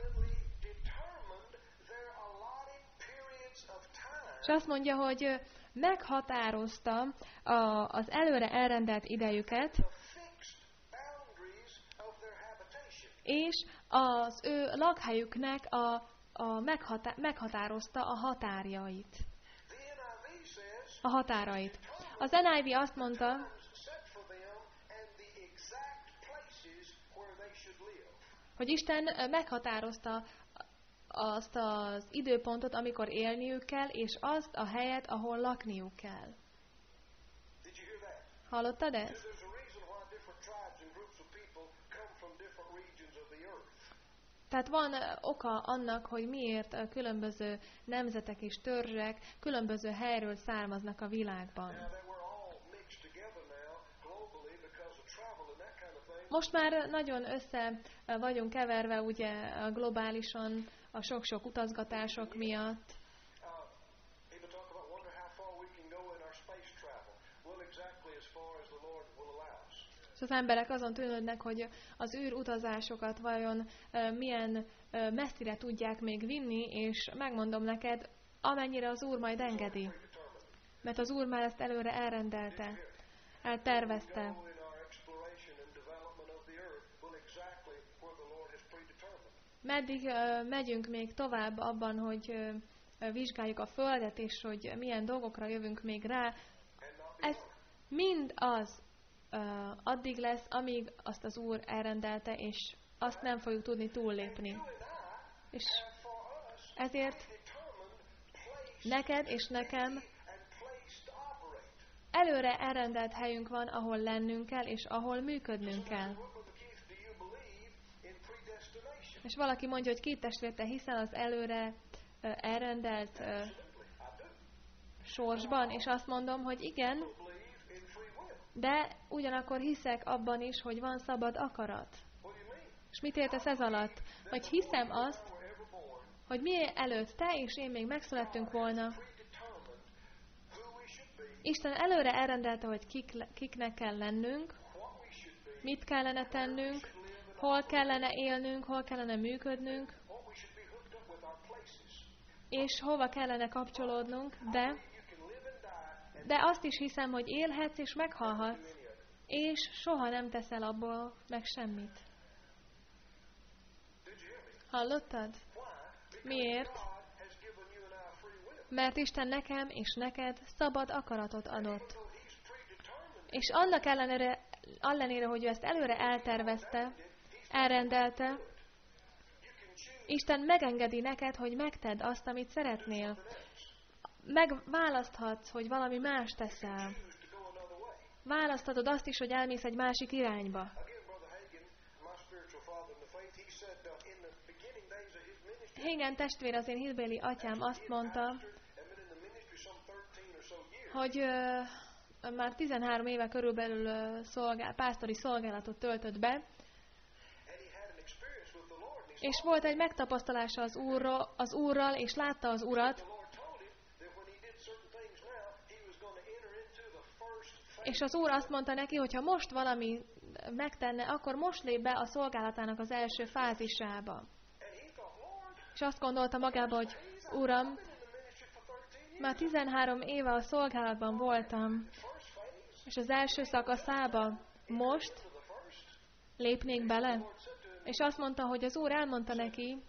És azt mondja, hogy meghatározta az előre elrendelt idejüket, és az ő lakhelyüknek meghatározta a határjait. A határait. Az NIV azt mondta, hogy Isten meghatározta azt az időpontot, amikor élniük kell, és azt a helyet, ahol lakniuk kell. Hallottad ezt? Tehát van oka annak, hogy miért különböző nemzetek és törzsek különböző helyről származnak a világban. Most már nagyon össze vagyunk keverve ugye globálisan a sok-sok utazgatások miatt. És az emberek azon tűnődnek, hogy az űrutazásokat vajon milyen messzire tudják még vinni, és megmondom neked, amennyire az Úr majd engedi. Mert az Úr már ezt előre elrendelte, eltervezte. Meddig megyünk még tovább abban, hogy vizsgáljuk a Földet, és hogy milyen dolgokra jövünk még rá, ez mind az addig lesz, amíg azt az Úr elrendelte, és azt nem fogjuk tudni túllépni. És ezért neked és nekem előre elrendelt helyünk van, ahol lennünk kell, és ahol működnünk kell. És valaki mondja, hogy két testvér, te hiszel az előre elrendelt sorsban, és azt mondom, hogy igen, de ugyanakkor hiszek abban is, hogy van szabad akarat. És mit értesz ez alatt? Hogy hiszem azt, hogy mi előtt te és én még megszülettünk volna, Isten előre elrendelte, hogy kiknek kell lennünk, mit kellene tennünk, hol kellene élnünk, hol kellene működnünk, és hova kellene kapcsolódnunk, de azt is hiszem, hogy élhetsz és meghalhatsz, és soha nem teszel abból meg semmit. Hallottad? Miért? Mert Isten nekem és neked szabad akaratot adott. És annak ellenére, hogy ő ezt előre eltervezte, elrendelte, Isten megengedi neked, hogy megtedd azt, amit szeretnél. Megválaszthatsz, hogy valami más teszel. Választhatod azt is, hogy elmész egy másik irányba. Hagen testvér, az én hitbéli atyám azt mondta, hogy már 13 éve körülbelül pásztori szolgálatot töltött be, és volt egy megtapasztalása az Úrral, és látta az Urat, és az Úr azt mondta neki, hogy ha most valami megtenne, akkor most lép be a szolgálatának az első fázisába. És azt gondolta magába, hogy Uram, már 13 éve a szolgálatban voltam, és az első szakaszába most lépnék bele. És azt mondta, hogy az Úr elmondta neki,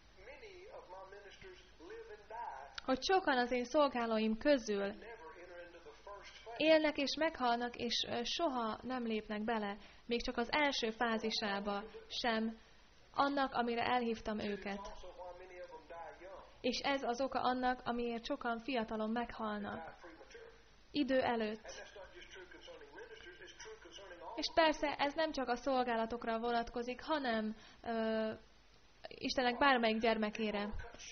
hogy sokan az én szolgálóim közül élnek és meghalnak, és soha nem lépnek bele, még csak az első fázisába sem, annak, amire elhívtam őket. És ez az oka annak, amiért sokan fiatalon meghalnak. Idő előtt. És persze ez nem csak a szolgálatokra vonatkozik, hanem Istennek bármelyik gyermekére.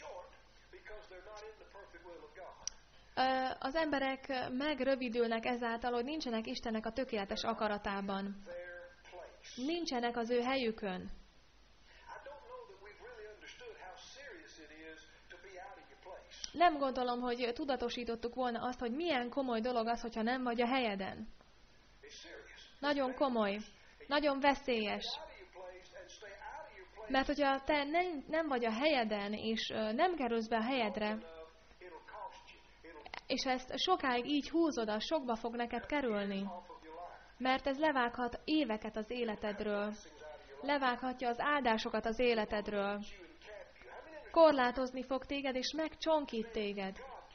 Az emberek megrövidülnek ezáltal, hogy nincsenek Istennek a tökéletes akaratában. Nincsenek az ő helyükön. Nem gondolom, hogy tudatosítottuk volna azt, hogy milyen komoly dolog az, hogyha nem vagy a helyeden. Nagyon komoly, nagyon veszélyes. Mert hogyha te nem vagy a helyeden, és nem kerülsz be a helyedre, és ezt sokáig így húzod, az sokba fog neked kerülni. Mert ez levághat éveket az életedről. Levághatja az áldásokat az életedről. Korlátozni fog téged, és megcsonkít téged.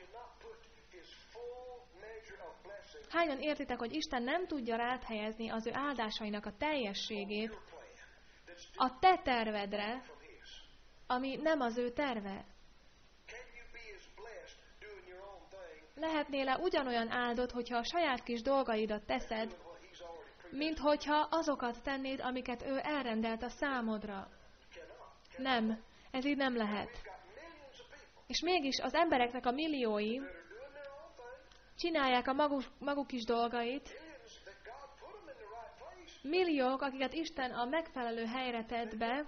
Hányan értitek, hogy Isten nem tudja rád helyezni az ő áldásainak a teljességét a te tervedre, ami nem az ő terve? Lehetnél-e ugyanolyan áldott, hogyha a saját kis dolgaidat teszed, mint hogyha azokat tennéd, amiket ő elrendelt a számodra? Nem, ez így nem lehet. És mégis az embereknek a milliói csinálják a maguk kis dolgait, milliók, akiket Isten a megfelelő helyre tett be,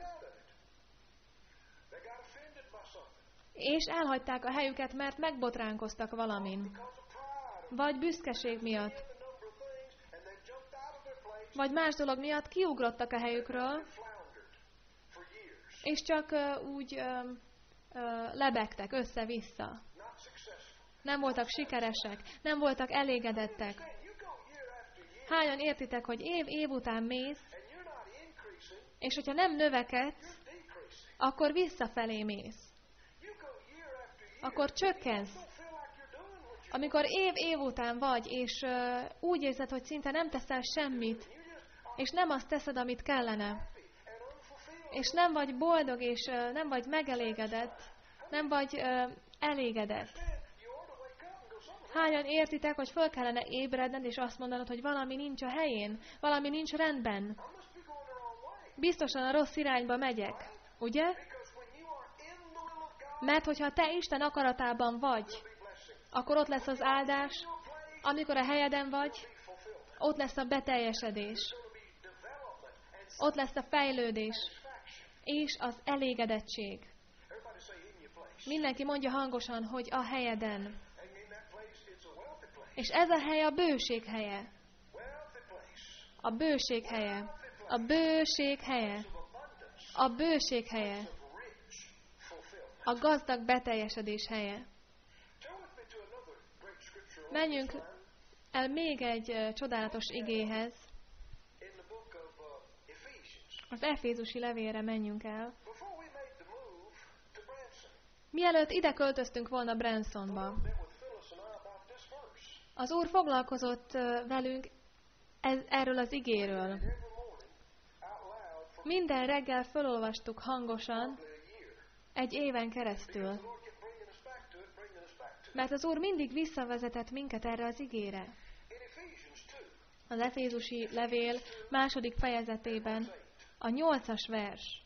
és elhagyták a helyüket, mert megbotránkoztak valamin. Vagy büszkeség miatt. Vagy más dolog miatt kiugrottak a helyükről, és csak úgy lebegtek össze-vissza. Nem voltak sikeresek, nem voltak elégedettek. Hányan értitek, hogy év után mész, és hogyha nem növekedsz, akkor visszafelé mész. Akkor csökkensz. Amikor év után vagy, és úgy érzed, hogy szinte nem teszel semmit, és nem azt teszed, amit kellene, és nem vagy boldog, és nem vagy megelégedett, nem vagy elégedett. Hányan értitek, hogy föl kellene ébredned, és azt mondanod, hogy valami nincs a helyén, valami nincs rendben. Biztosan a rossz irányba megyek, ugye? Mert hogyha te Isten akaratában vagy, akkor ott lesz az áldás, amikor a helyeden vagy, ott lesz a beteljesedés, ott lesz a fejlődés, és az elégedettség. Mindenki mondja hangosan, hogy a helyeden. És ez a hely a bőség helye. A bőség helye. A bőség helye. A bőség helye. A gazdag beteljesedés helye. Menjünk el még egy csodálatos igéhez. Az Efézusi levélre menjünk el. Mielőtt ide költöztünk volna Bransonba, az Úr foglalkozott velünk erről az igéről. Minden reggel felolvastuk hangosan, egy éven keresztül. Mert az Úr mindig visszavezetett minket erre az igére. Az Efézusi levél 2. fejezetében a 8. vers.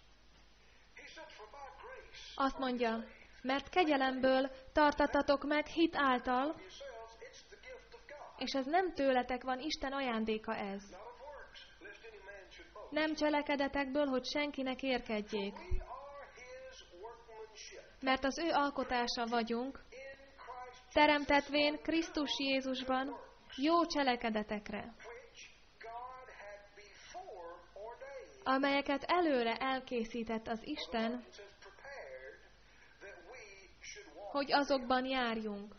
Azt mondja, mert kegyelemből tartattatok meg hit által, És ez nem tőletek van, Isten ajándéka ez. Nem cselekedetekből, hogy senkinek érkedjék. Mert az ő alkotása vagyunk, teremtetvén Krisztus Jézusban jó cselekedetekre, amelyeket előre elkészített az Isten, hogy azokban járjunk.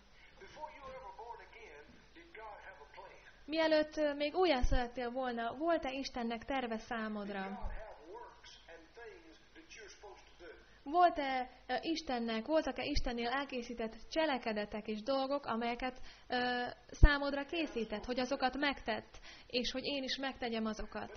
Mielőtt még újjászülettél volna, volt-e Istennek terve számodra? Voltak-e Istennél elkészített cselekedetek és dolgok, amelyeket számodra készített, hogy azokat megtett, és hogy én is megtegyem azokat?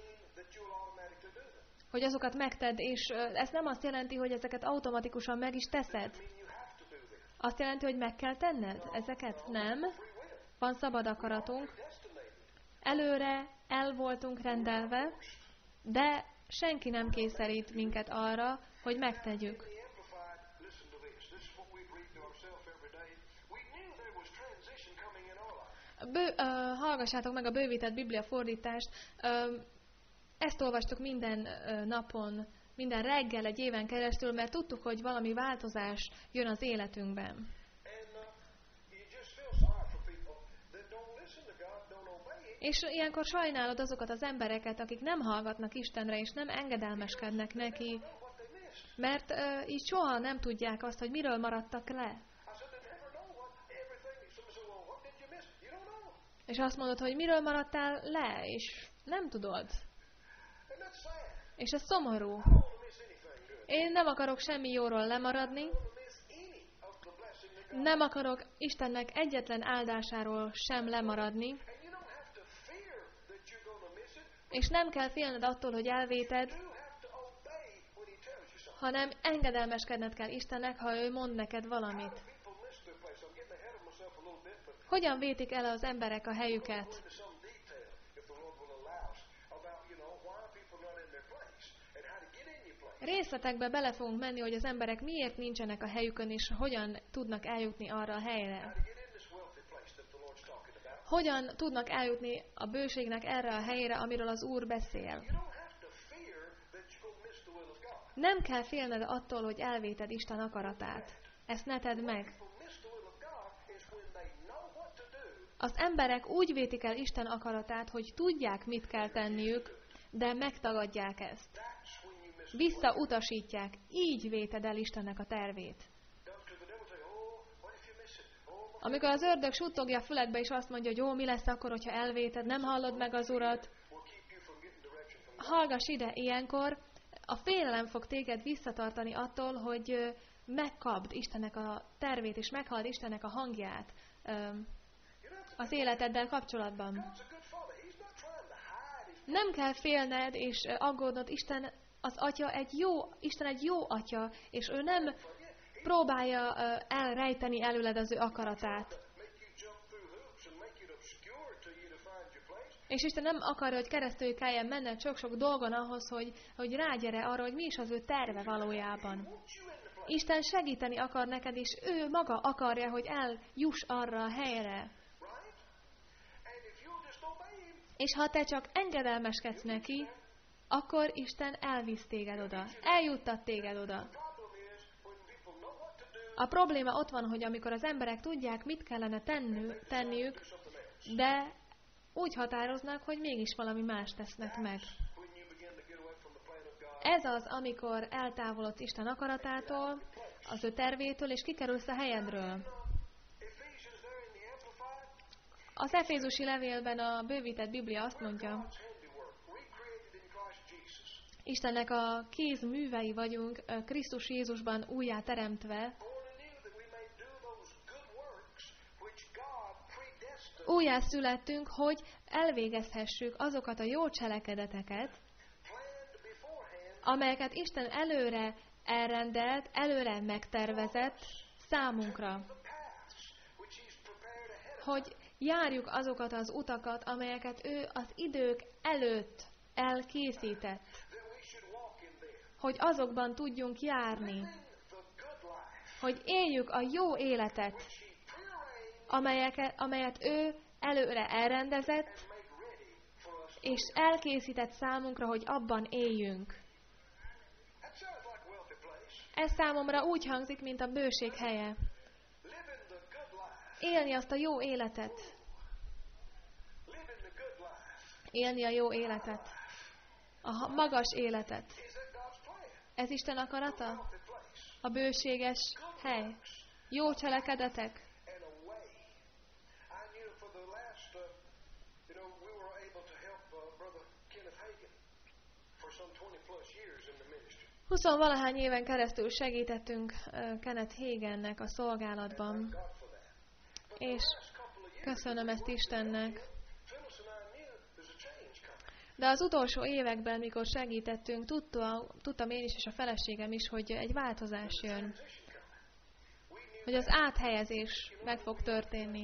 Hogy azokat megtedd, és ez nem azt jelenti, hogy ezeket automatikusan meg is teszed. Azt jelenti, hogy meg kell tenned ezeket? Nem. Van szabad akaratunk. Előre el voltunk rendelve, de senki nem kényszerít minket arra, hogy megtegyük. Hallgassátok meg a bővített Biblia fordítást. Ezt olvastuk minden napon, minden reggel egy éven keresztül, mert tudtuk, hogy valami változás jön az életünkben. És ilyenkor sajnálod azokat az embereket, akik nem hallgatnak Istenre, és nem engedelmeskednek neki, mert így soha nem tudják azt, hogy miről maradtak le. És azt mondod, hogy miről maradtál le, és nem tudod. És ez szomorú. Én nem akarok semmi jóról lemaradni, nem akarok Istennek egyetlen áldásáról sem lemaradni, és nem kell félned attól, hogy elvéted, hanem engedelmeskedned kell Istennek, ha ő mond neked valamit. Hogyan vétik el az emberek a helyüket? Részletekbe bele fogunk menni, hogy az emberek miért nincsenek a helyükön, és hogyan tudnak eljutni arra a helyre. Hogyan tudnak eljutni a bőségnek erre a helyre, amiről az Úr beszél. Nem kell félned attól, hogy elvéted Isten akaratát. Ezt ne tedd meg. Az emberek úgy vétik el Isten akaratát, hogy tudják, mit kell tenniük, de megtagadják ezt. Visszautasítják. Így véted el Istennek a tervét. Amikor az ördög suttogja a füledbe, és azt mondja, hogy jó, mi lesz akkor, hogyha elvéted, nem hallod meg az Urat. Hallgass ide, ilyenkor a félelem fog téged visszatartani attól, hogy megkapd Istennek a tervét, és meghalld Istennek a hangját az életeddel kapcsolatban. Nem kell félned és aggódnod, Isten egy jó atya, és ő nem próbálja elrejteni előled az ő akaratát. És Isten nem akarja, hogy keresztül kelljen menned sok-sok dolgon ahhoz, hogy rágyere arra, hogy mi is az ő terve valójában. Isten segíteni akar neked, és ő maga akarja, hogy eljuss arra a helyre. És ha te csak engedelmeskedsz neki, akkor Isten elvisz téged oda. Eljuttat téged oda. A probléma ott van, hogy amikor az emberek tudják, mit kellene tenniük, de úgy határoznak, hogy mégis valami más tesznek meg. Ez az, amikor eltávolodsz Isten akaratától, az ő tervétől, és kikerülsz a helyedről. Az Efézusi levélben a bővített Biblia azt mondja, Istennek a kéz művei vagyunk, Krisztus Jézusban újjá teremtve, újjá születtünk, hogy elvégezhessük azokat a jó cselekedeteket, amelyeket Isten előre elrendelt, előre megtervezett számunkra. Hogy járjuk azokat az utakat, amelyeket ő az idők előtt elkészített. Hogy azokban tudjunk járni. Hogy éljük a jó életet, amelyet ő előre elrendezett, és elkészített számunkra, hogy abban éljünk. Ez számomra úgy hangzik, mint a bőség helye. Élni azt a jó életet. Élni a jó életet. A magas életet. Ez Isten akarata? A bőséges hely. Jó cselekedetek. Huszonvalahány éven keresztül segítettünk Kenneth Hagennek a szolgálatban. És köszönöm ezt Istennek. De az utolsó években, mikor segítettünk, tudtam én is, és a feleségem is, hogy egy változás jön. Hogy az áthelyezés meg fog történni.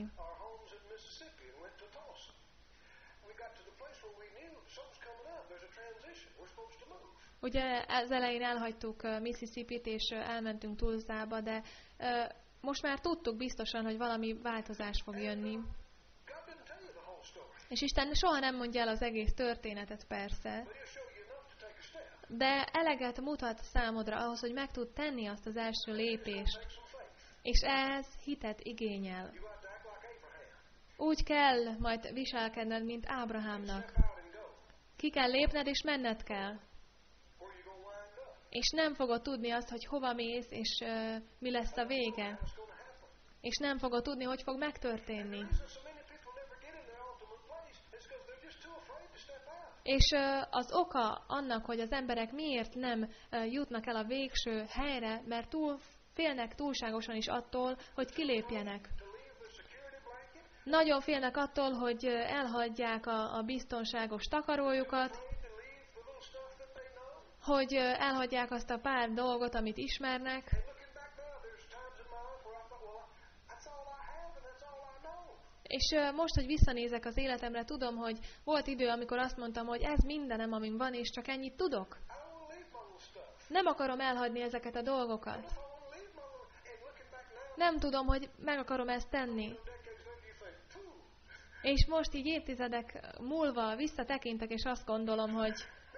Ugye az elején elhagytuk Mississippit, és elmentünk Tulsába, de most már tudtuk biztosan, hogy valami változás fog jönni. És Isten soha nem mondja el az egész történetet, persze, de eleget mutat számodra ahhoz, hogy meg tud tenni azt az első lépést, és ehhez hitet igényel. Úgy kell majd viselkedned, mint Ábrahámnak. Ki kell lépned, és menned kell. És nem fogod tudni azt, hogy hova mész, és mi lesz a vége. És nem fogod tudni, hogy fog megtörténni. És az oka annak, hogy az emberek miért nem jutnak el a végső helyre, mert félnek túlságosan is attól, hogy kilépjenek. Nagyon félnek attól, hogy elhagyják a biztonságos takarójukat, hogy elhagyják azt a pár dolgot, amit ismernek. És most, hogy visszanézek az életemre, tudom, hogy volt idő, amikor azt mondtam, hogy ez mindenem, amin van, és csak ennyit tudok. Nem akarom elhagyni ezeket a dolgokat. Nem tudom, hogy meg akarom ezt tenni. És most így évtizedek múlva visszatekintek, és azt gondolom, hogy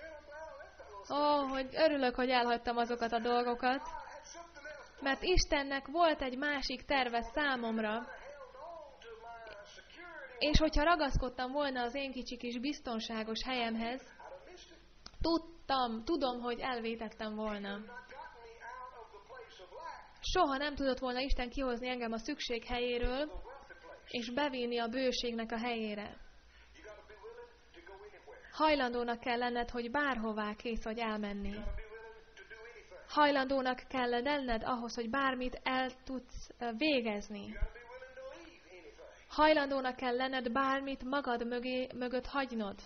hogy örülök, hogy elhagytam azokat a dolgokat, mert Istennek volt egy másik terve számomra, és hogyha ragaszkodtam volna az én kicsi kis biztonságos helyemhez, tudom, hogy elvétettem volna. Soha nem tudott volna Isten kihozni engem a szükség helyéről, és bevinni a bőségnek a helyére. Hajlandónak kell lenned, hogy bárhová kész vagy elmenni. Hajlandónak kell lenned ahhoz, hogy bármit el tudsz végezni. Hajlandónak kell lenned bármit magad mögött hagynod.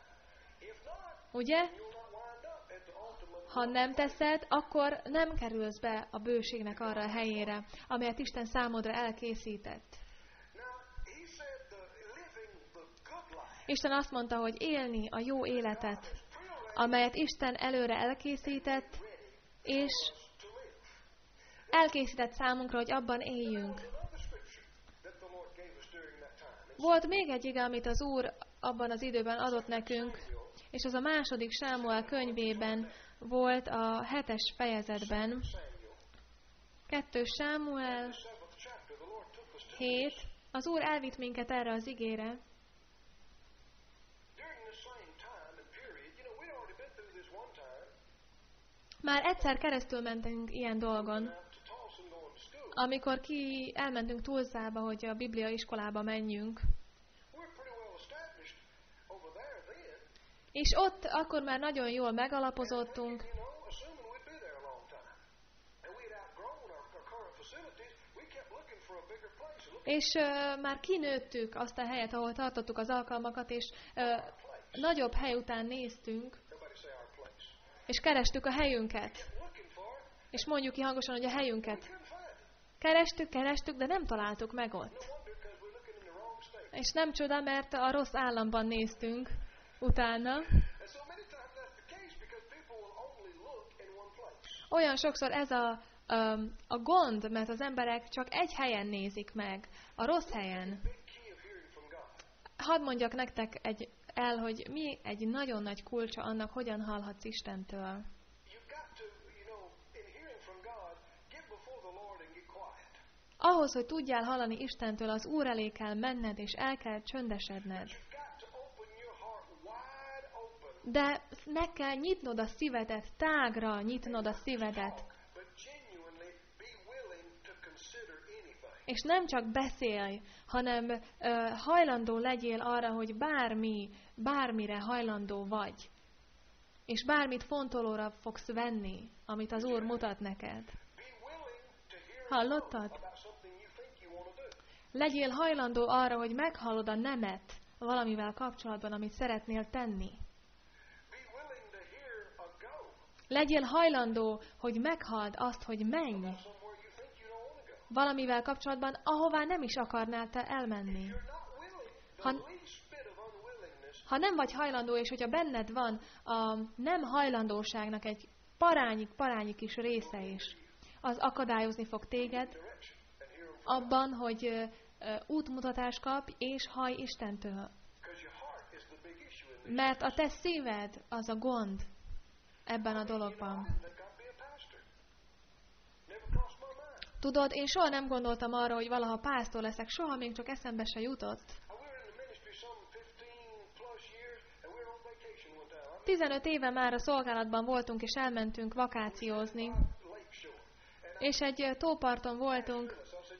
Ugye? Ha nem teszed, akkor nem kerülsz be a bőségnek arra a helyére, amelyet Isten számodra elkészített. Isten azt mondta, hogy élni a jó életet, amelyet Isten előre elkészített, és elkészített számunkra, hogy abban éljünk. Volt még egy ige, amit az Úr abban az időben adott nekünk, és az a 2. Sámuel könyvében volt a 7. fejezetben. 2 Sámuel 7. Az Úr elvitt minket erre az igére. Már egyszer keresztül mentünk ilyen dolgon, amikor elmentünk Tulsába, hogy a Biblia iskolába menjünk. És ott akkor már nagyon jól megalapozottunk, és már kinőttük azt a helyet, ahol tartottuk az alkalmakat, és nagyobb hely után néztünk, és kerestük a helyünket. És mondjuk ki hangosan, hogy a helyünket. Kerestük, de nem találtuk meg ott. És nem csoda, mert a rossz államban néztünk utána. Olyan sokszor ez a gond, mert az emberek csak egy helyen nézik meg, a rossz helyen. Hadd mondjak nektek hogy mi egy nagyon nagy kulcsa annak, hogyan hallhatsz Istentől. Ahhoz, hogy tudjál hallani Istentől, az Úr elé kell menned, és el kell csöndesedned. De meg kell nyitnod a szívedet, tágra nyitnod a szívedet. És nem csak beszélj, hanem hajlandó legyél arra, hogy bármire hajlandó vagy. És bármit fontolóra fogsz venni, amit az Úr mutat neked. Hallottad? Legyél hajlandó arra, hogy meghallod a nemet valamivel kapcsolatban, amit szeretnél tenni. Legyél hajlandó, hogy meghalld azt, hogy menj valamivel kapcsolatban, ahová nem is akarnál te elmenni. Ha nem vagy hajlandó, és hogyha benned van a nem hajlandóságnak egy parányi kis része is, az akadályozni fog téged abban, hogy útmutatást kapj, és hallj Istentől. Mert a te szíved az a gond ebben a dologban. Tudod, én soha nem gondoltam arra, hogy valaha pásztor leszek, soha még csak eszembe se jutott. 15 éve már a szolgálatban voltunk, és elmentünk vakációzni. És egy tóparton voltunk,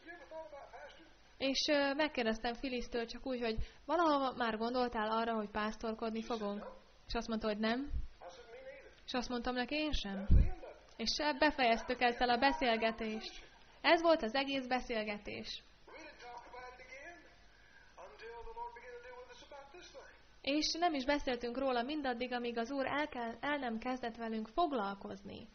és megkérdeztem Filisztől csak úgy, hogy valaha már gondoltál arra, hogy pásztorkodni fogunk? És azt mondta, hogy nem. És azt mondtam neki, én sem. És befejeztük ezzel a beszélgetést. Ez volt az egész beszélgetés. És nem is beszéltünk róla mindaddig, amíg az Úr el nem kezdett velünk foglalkozni.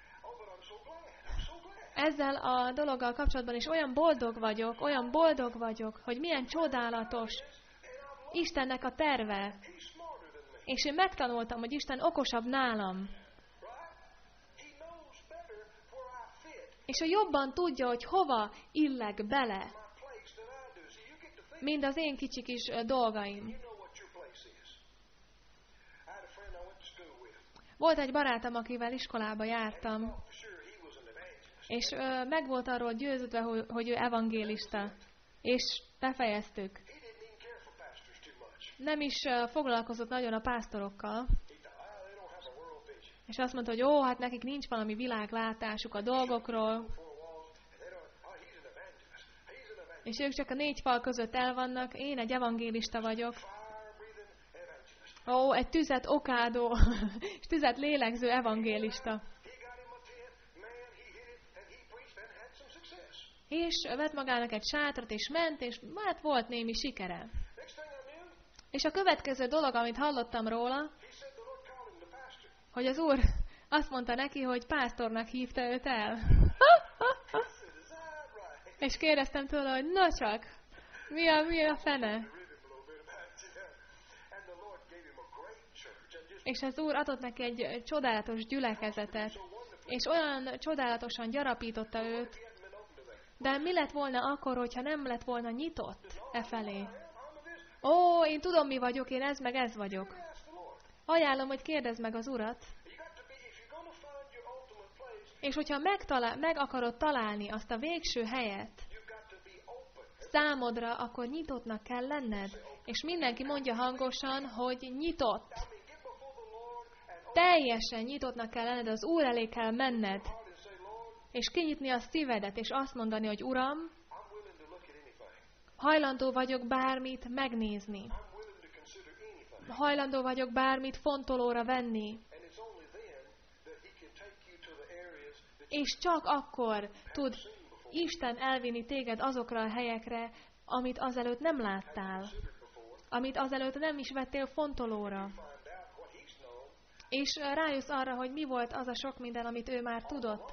Ezzel a dologgal kapcsolatban is olyan boldog vagyok, hogy milyen csodálatos Istennek a terve. És én megtanultam, hogy Isten okosabb nálam. És ő jobban tudja, hogy hova illeg bele, mind az én kicsi kis dolgaim. Volt egy barátom, akivel iskolába jártam, és meg volt arról győződve, hogy ő evangélista. És befejeztük. Nem is foglalkozott nagyon a pásztorokkal. És azt mondta, hogy hát nekik nincs valami világlátásuk a dolgokról. És ők csak a 4 fal között el vannak, én egy evangélista vagyok. Egy tüzet okádó, és tüzet lélegző evangélista. És vett magának egy sátrat, és ment, és hát volt némi sikere. És a következő dolog, amit hallottam róla, hogy az Úr azt mondta neki, hogy pásztornak hívta őt el. És kérdeztem tőle, hogy na csak, mi a fene? És az Úr adott neki egy csodálatos gyülekezetet, és olyan csodálatosan gyarapította őt, de mi lett volna akkor, hogyha nem lett volna nyitott e felé? Én tudom, mi vagyok, én ez meg ez vagyok. Ajánlom, hogy kérdezd meg az Urat, és hogyha meg akarod találni azt a végső helyet számodra, akkor nyitottnak kell lenned. És mindenki mondja hangosan, hogy nyitott. Teljesen nyitottnak kell lenned, az Úr elé kell menned, és kinyitni a szívedet, és azt mondani, hogy Uram, hajlandó vagyok bármit megnézni. Hajlandó vagyok bármit fontolóra venni. És csak akkor tud Isten elvinni téged azokra a helyekre, amit azelőtt nem láttál. Amit azelőtt nem is vettél fontolóra. És rájössz arra, hogy mi volt az a sok minden, amit ő már tudott.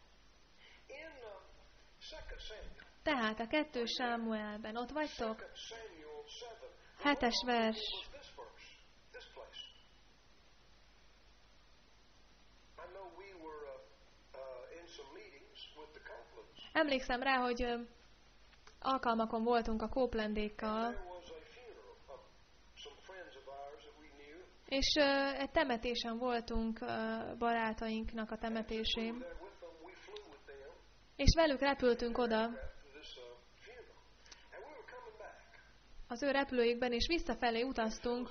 Tehát a 2 Sámuelben, ott vagytok? 7. vers. Emlékszem rá, hogy alkalmakon voltunk a Copelandékkal, és egy temetésen voltunk, barátainknak a temetésén, és velük repültünk oda az ő repülőjükben, és visszafelé utaztunk,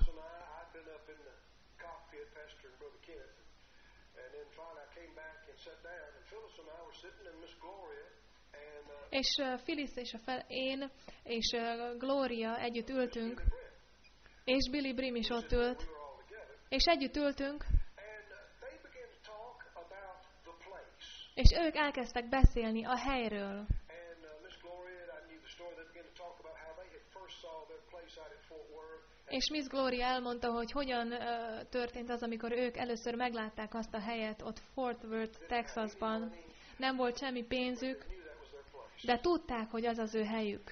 és Phyllis és én és Gloria együtt ültünk, és Billy Brim is ott ült, és együtt ültünk, és ők elkezdtek beszélni a helyről. És Miss Gloria elmondta, hogy hogyan történt az, amikor ők először meglátták azt a helyet ott Fort Worth, Texasban. Nem volt semmi pénzük, de tudták, hogy az az ő helyük.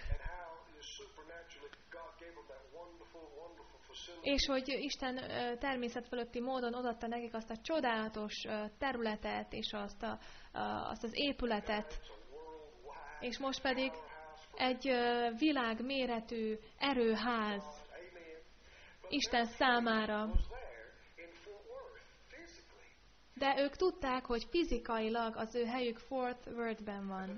És hogy Isten természetfölötti módon odaadta nekik azt a csodálatos területet, és azt az épületet, és most pedig egy világméretű erőház Isten számára. De ők tudták, hogy fizikailag az ő helyük Fort Worth-ben van.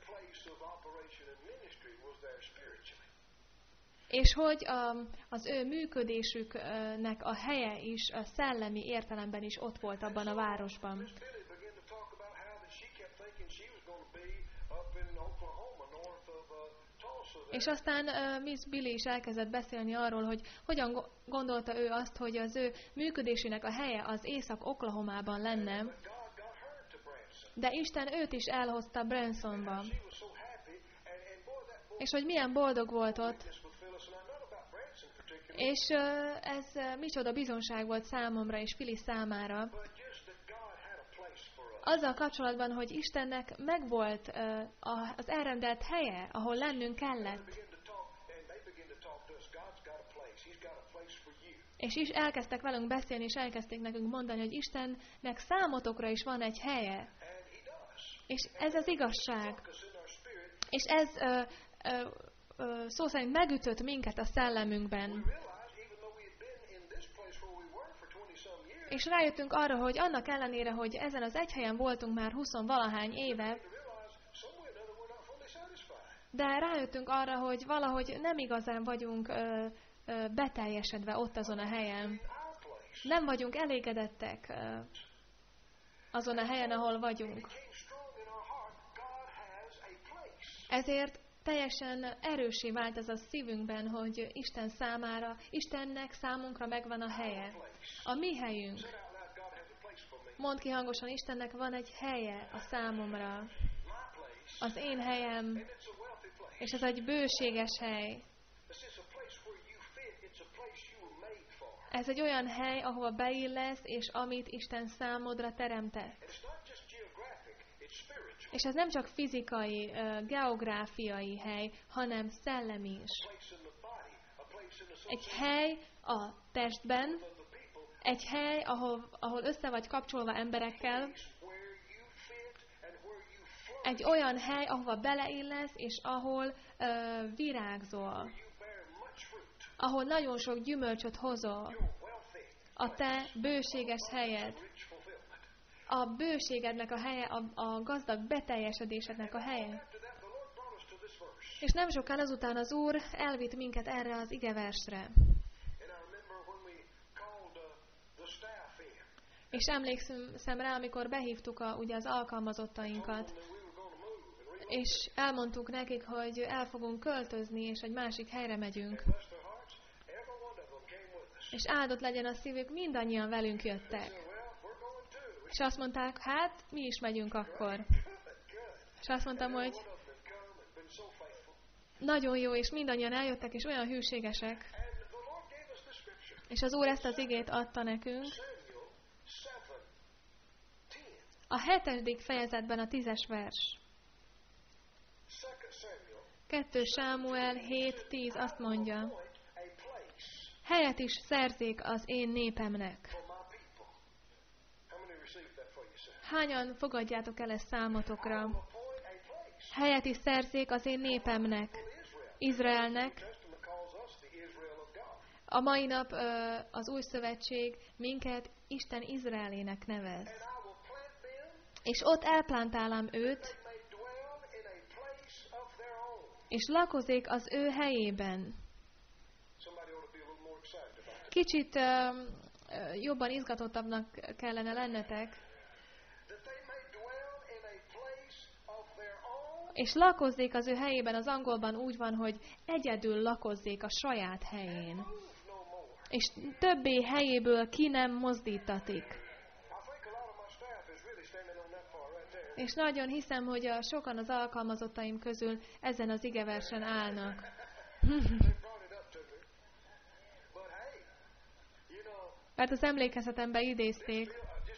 És hogy az ő működésüknek a helye is, a szellemi értelemben is ott volt abban a városban. És aztán Miss Billy is elkezdett beszélni arról, hogy hogyan gondolta ő azt, hogy az ő működésének a helye az Észak-Oklahomában lenne, de Isten őt is elhozta Bransonba. És hogy milyen boldog volt ott. És ez micsoda bizonság volt számomra és Phyllis számára. Azzal kapcsolatban, hogy Istennek megvolt az elrendelt helye, ahol lennünk kellett. És is elkezdtek velünk beszélni, és elkezdték nekünk mondani, hogy Istennek számotokra is van egy helye. És ez az igazság. És ez szó szerint megütött minket a szellemünkben. És rájöttünk arra, hogy annak ellenére, hogy ezen az egy helyen voltunk már 20-valahány éve, de rájöttünk arra, hogy valahogy nem igazán vagyunk beteljesedve ott azon a helyen. Nem vagyunk elégedettek azon a helyen, ahol vagyunk. Ezért teljesen erőssé vált ez a szívünkben, hogy Isten számára, Istennek számunkra megvan a helye. A mi helyünk. Mondd ki hangosan, Istennek van egy helye a számomra. Az én helyem. És ez egy bőséges hely. Ez egy olyan hely, ahova beillesz, és amit Isten számodra teremtett. És ez nem csak fizikai, geográfiai hely, hanem szellemi is. Egy hely a testben, egy hely, ahol össze vagy kapcsolva emberekkel, egy olyan hely, ahova beleillesz, és ahol virágzol, ahol nagyon sok gyümölcsöt hozol, a te bőséges helyed, a bőségednek a helye, a gazdag beteljesedésednek a helye. És nem sokkal azután az Úr elvitt minket erre az igeversre. És emlékszem rá, amikor behívtuk ugye az alkalmazottainkat, és elmondtuk nekik, hogy el fogunk költözni, és egy másik helyre megyünk. És áldott legyen a szívük, mindannyian velünk jöttek. És azt mondták, hát mi is megyünk akkor. És azt mondtam, hogy nagyon jó, és mindannyian eljöttek, és olyan hűségesek. És az Úr ezt az igét adta nekünk. A 7. fejezetben a 10. vers. 2 Sámuel 7:10 azt mondja, helyet is szerzék az én népemnek. Hányan fogadjátok el ezt számotokra? helyet is szerzzék az én népemnek, Izraelnek. A mai nap az Új Szövetség minket Isten Izraelének nevez. És ott elplántálám őt, és lakozik az ő helyében. Kicsit jobban izgatottabbnak kellene lennetek, és lakozzék az ő helyében, az angolban úgy van, hogy egyedül lakozzék a saját helyén. És többé helyéből ki nem mozdítatik. És nagyon hiszem, hogy sokan az alkalmazottaim közül ezen az igeversen állnak. Mert az emlékezetembe idézték.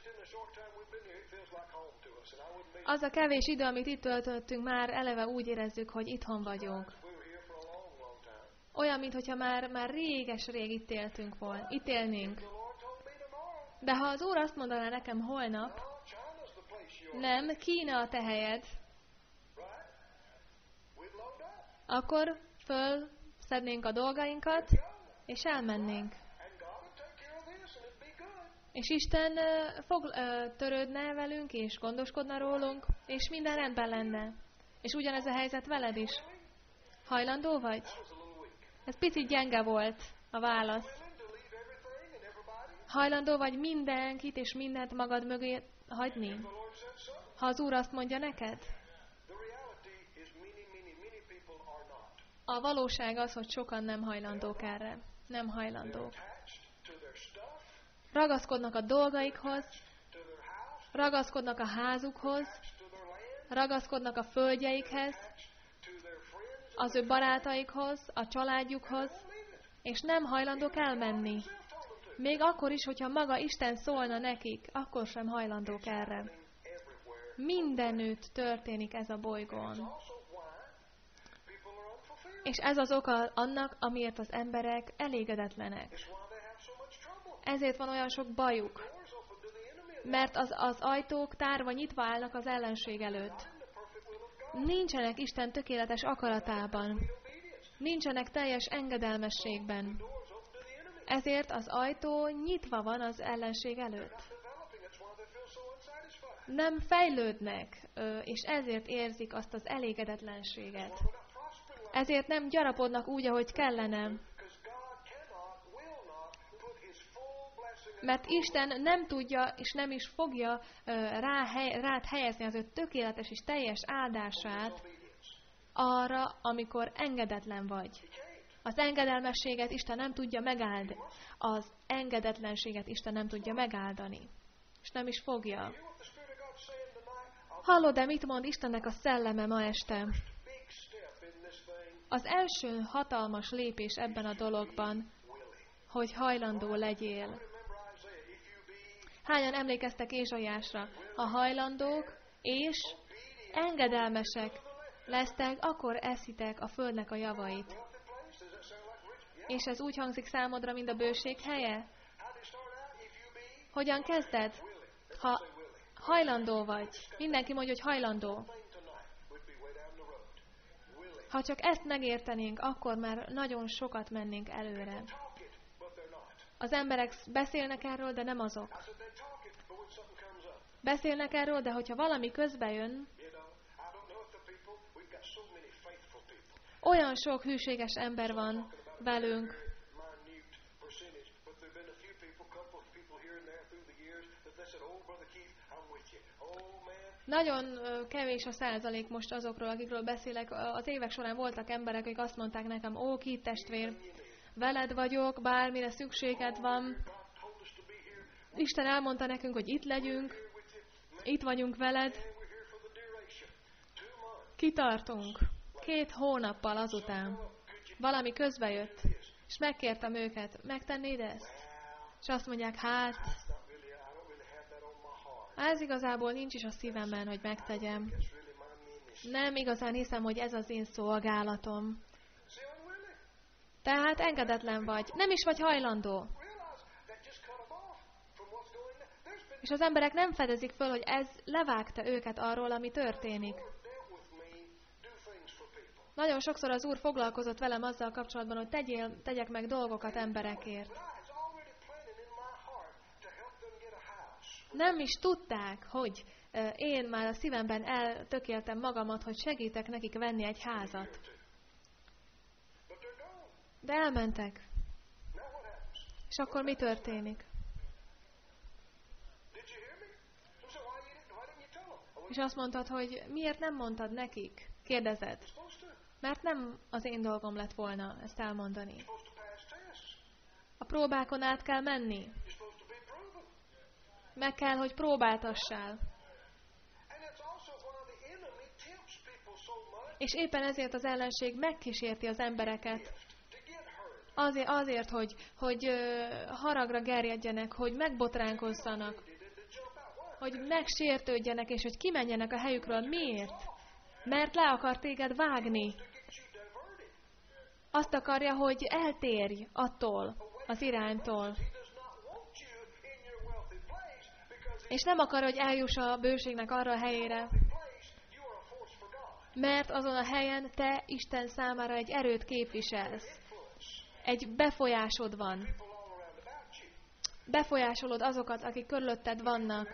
Az a kevés idő, amit itt töltöttünk, már eleve úgy érezzük, hogy itthon vagyunk. Olyan, mintha már réges-rég itt élnénk. De ha az Úr azt mondaná nekem holnap, nem, Kína a te helyed, akkor fölszednénk a dolgainkat, és elmennénk. És Isten törődne velünk, és gondoskodna rólunk, és minden rendben lenne. És ugyanez a helyzet veled is. Hajlandó vagy? Ez picit gyenge volt a válasz. Hajlandó vagy mindenkit és mindent magad mögé hagyni? Ha az Úr azt mondja neked? A valóság az, hogy sokan nem hajlandók erre. Nem hajlandók. Ragaszkodnak a dolgaikhoz, ragaszkodnak a házukhoz, ragaszkodnak a földjeikhez, az ő barátaikhoz, a családjukhoz, és nem hajlandók elmenni. Még akkor is, hogyha maga Isten szólna nekik, akkor sem hajlandók erre. Mindenütt történik ez a bolygón. És ez az oka annak, amiért az emberek elégedetlenek. Ezért van olyan sok bajuk. Mert az ajtók tárva nyitva állnak az ellenség előtt. Nincsenek Isten tökéletes akaratában. Nincsenek teljes engedelmességben. Ezért az ajtó nyitva van az ellenség előtt. Nem fejlődnek, és ezért érzik azt az elégedetlenséget. Ezért nem gyarapodnak úgy, ahogy kellene. Mert Isten nem tudja, és nem is fogja rád helyezni az ő tökéletes és teljes áldását arra, amikor engedetlen vagy. Az engedelmességet Isten nem tudja megáldani. Az engedetlenséget Isten nem tudja megáldani. És nem is fogja. Hallod-e, mit mond Istennek a szelleme ma este? Az első hatalmas lépés ebben a dologban, hogy hajlandó legyél. Hányan emlékeztek Ézsaiásra? Ha hajlandók és engedelmesek lesztek, akkor eszitek a földnek a javait. És ez úgy hangzik számodra, mint a bőség helye? Hogyan kezded? Ha hajlandó vagy. Mindenki mondja, hogy hajlandó. Ha csak ezt megértenénk, akkor már nagyon sokat mennénk előre. Az emberek beszélnek erről, de nem azok. Beszélnek erről, de hogyha valami közbe jön, olyan sok hűséges ember van velünk, nagyon kevés a százalék most azokról, akikről beszélek. Az évek során voltak emberek, akik azt mondták nekem, ó, Keith testvér, veled vagyok, bármire szükséged van. Isten elmondta nekünk, hogy itt legyünk, itt vagyunk veled. Kitartunk. 2 hónappal azután valami közbejött, és megkértem őket, megtennéd ezt? És azt mondják, hát, ez igazából nincs is a szívemben, hogy megtegyem. Nem igazán hiszem, hogy ez az én szolgálatom. Tehát engedetlen vagy. Nem is vagy hajlandó. És az emberek nem fedezik föl, hogy ez levágta őket arról, ami történik. Nagyon sokszor az Úr foglalkozott velem azzal kapcsolatban, hogy tegyek meg dolgokat emberekért. Nem is tudták, hogy én már a szívemben eltökéltem magamat, hogy segítek nekik venni egy házat. De elmentek. És akkor mi történik? És azt mondtad, hogy miért nem mondtad nekik? Kérdezed. Mert nem az én dolgom lett volna ezt elmondani. A próbákon át kell menni. Meg kell, hogy próbáltassál. És éppen ezért az ellenség megkísérti az embereket. Azért, hogy haragra gerjedjenek, hogy megbotránkozzanak, hogy megsértődjenek, és hogy kimenjenek a helyükről. Miért? Mert le akar téged vágni. Azt akarja, hogy eltérj attól, az iránytól. És nem akar, hogy eljuss a bőségnek arra a helyére, mert azon a helyen te Isten számára egy erőt képviselsz. Egy befolyásod van. Befolyásolod azokat, akik körülötted vannak.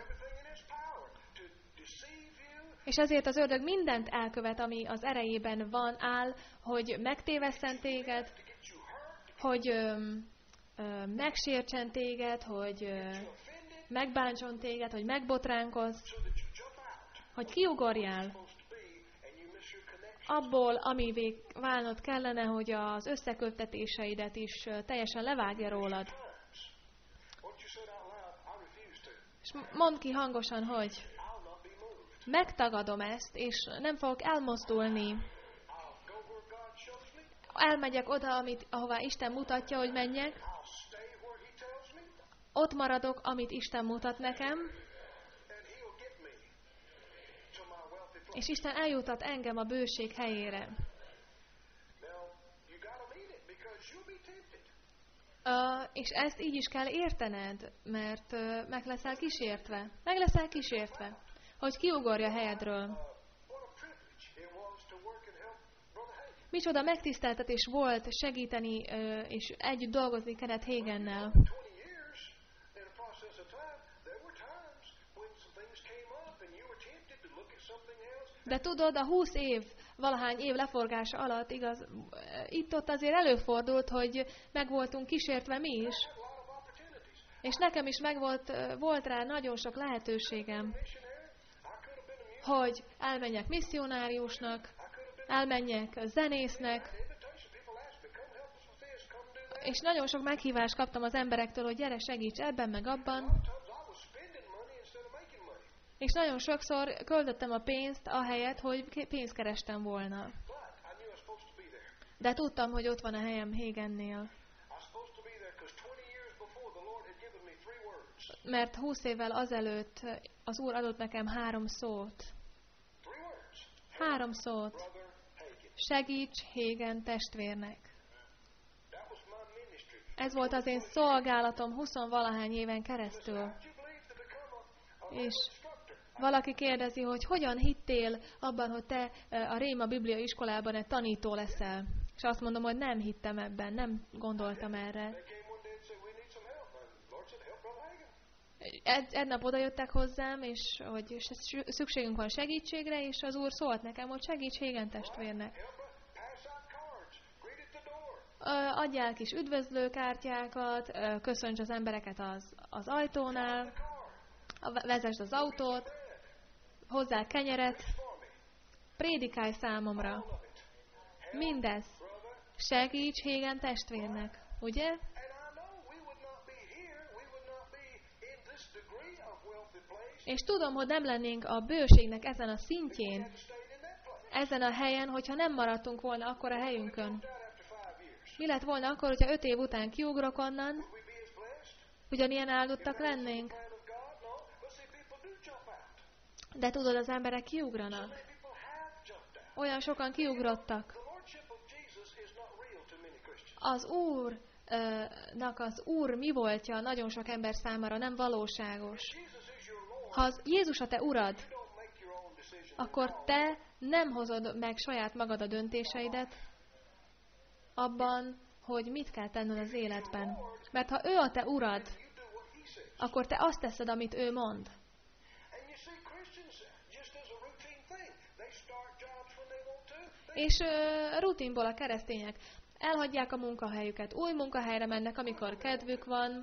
És ezért az ördög mindent elkövet, ami az erejében áll, hogy megtévesszen téged, hogy megsértsen téged, hogy megbántson téged, hogy megbotránkozz, hogy kiugorjál abból, amivé válnod kellene, hogy az összeköttetéseidet is teljesen levágja rólad. És mondd ki hangosan, hogy megtagadom ezt, és nem fogok elmozdulni. Elmegyek oda, ahová Isten mutatja, hogy menjek. Ott maradok, amit Isten mutat nekem. És Isten eljutat engem a bőség helyére. És ezt így is kell értened, mert meg leszel kísértve. Meg leszel kísértve, hogy kiugorja a helyedről. Micsoda megtiszteltetés volt segíteni és együtt dolgozni Kenneth Hagannel. De tudod, a 20 valahány év leforgása alatt, igaz, itt-ott azért előfordult, hogy meg voltunk kísértve mi is. És nekem is volt rá nagyon sok lehetőségem, hogy elmenjek misszionáriusnak, elmenjek zenésznek, és nagyon sok meghívást kaptam az emberektől, hogy gyere, segíts ebben, meg abban. És nagyon sokszor költöttem a pénzt ahelyett, hogy pénzt kerestem volna. De tudtam, hogy ott van a helyem Hagannél. Mert 20 évvel azelőtt az Úr adott nekem 3 szót. 3 szót. Segíts Hagan testvérnek. Ez volt az én szolgálatom 20-valahány éven keresztül. És valaki kérdezi, hogy hogyan hittél abban, hogy te a Réma Biblia iskolában egy tanító leszel. És azt mondom, hogy nem hittem ebben, nem gondoltam erre. Egy nap odajöttek hozzám, és hogy szükségünk van segítségre, és az Úr szólt nekem, hogy segíts Hagan testvérnek. Adjál kis üdvözlőkártyákat, köszönts az embereket az ajtónál, vezesd az autót, hozzá kenyeret, prédikálj számomra. Mindez. Segíts Hagan testvérnek, ugye? És tudom, hogy nem lennénk a bőségnek ezen a szintjén, ezen a helyen, hogyha nem maradtunk volna akkor a helyünkön. Mi lett volna akkor, hogyha 5 év után kiugrok onnan? Ugyanilyen áldottak lennénk? De tudod, az emberek kiugranak. Olyan sokan kiugrottak. Az Úrnak az Úr mi voltja nagyon sok ember számára nem valóságos. Ha Jézus a te urad, akkor te nem hozod meg saját magad a döntéseidet abban, hogy mit kell tenned az életben. Mert ha ő a te urad, akkor te azt teszed, amit ő mond. És rutinból a keresztények elhagyják a munkahelyüket, új munkahelyre mennek, amikor kedvük van,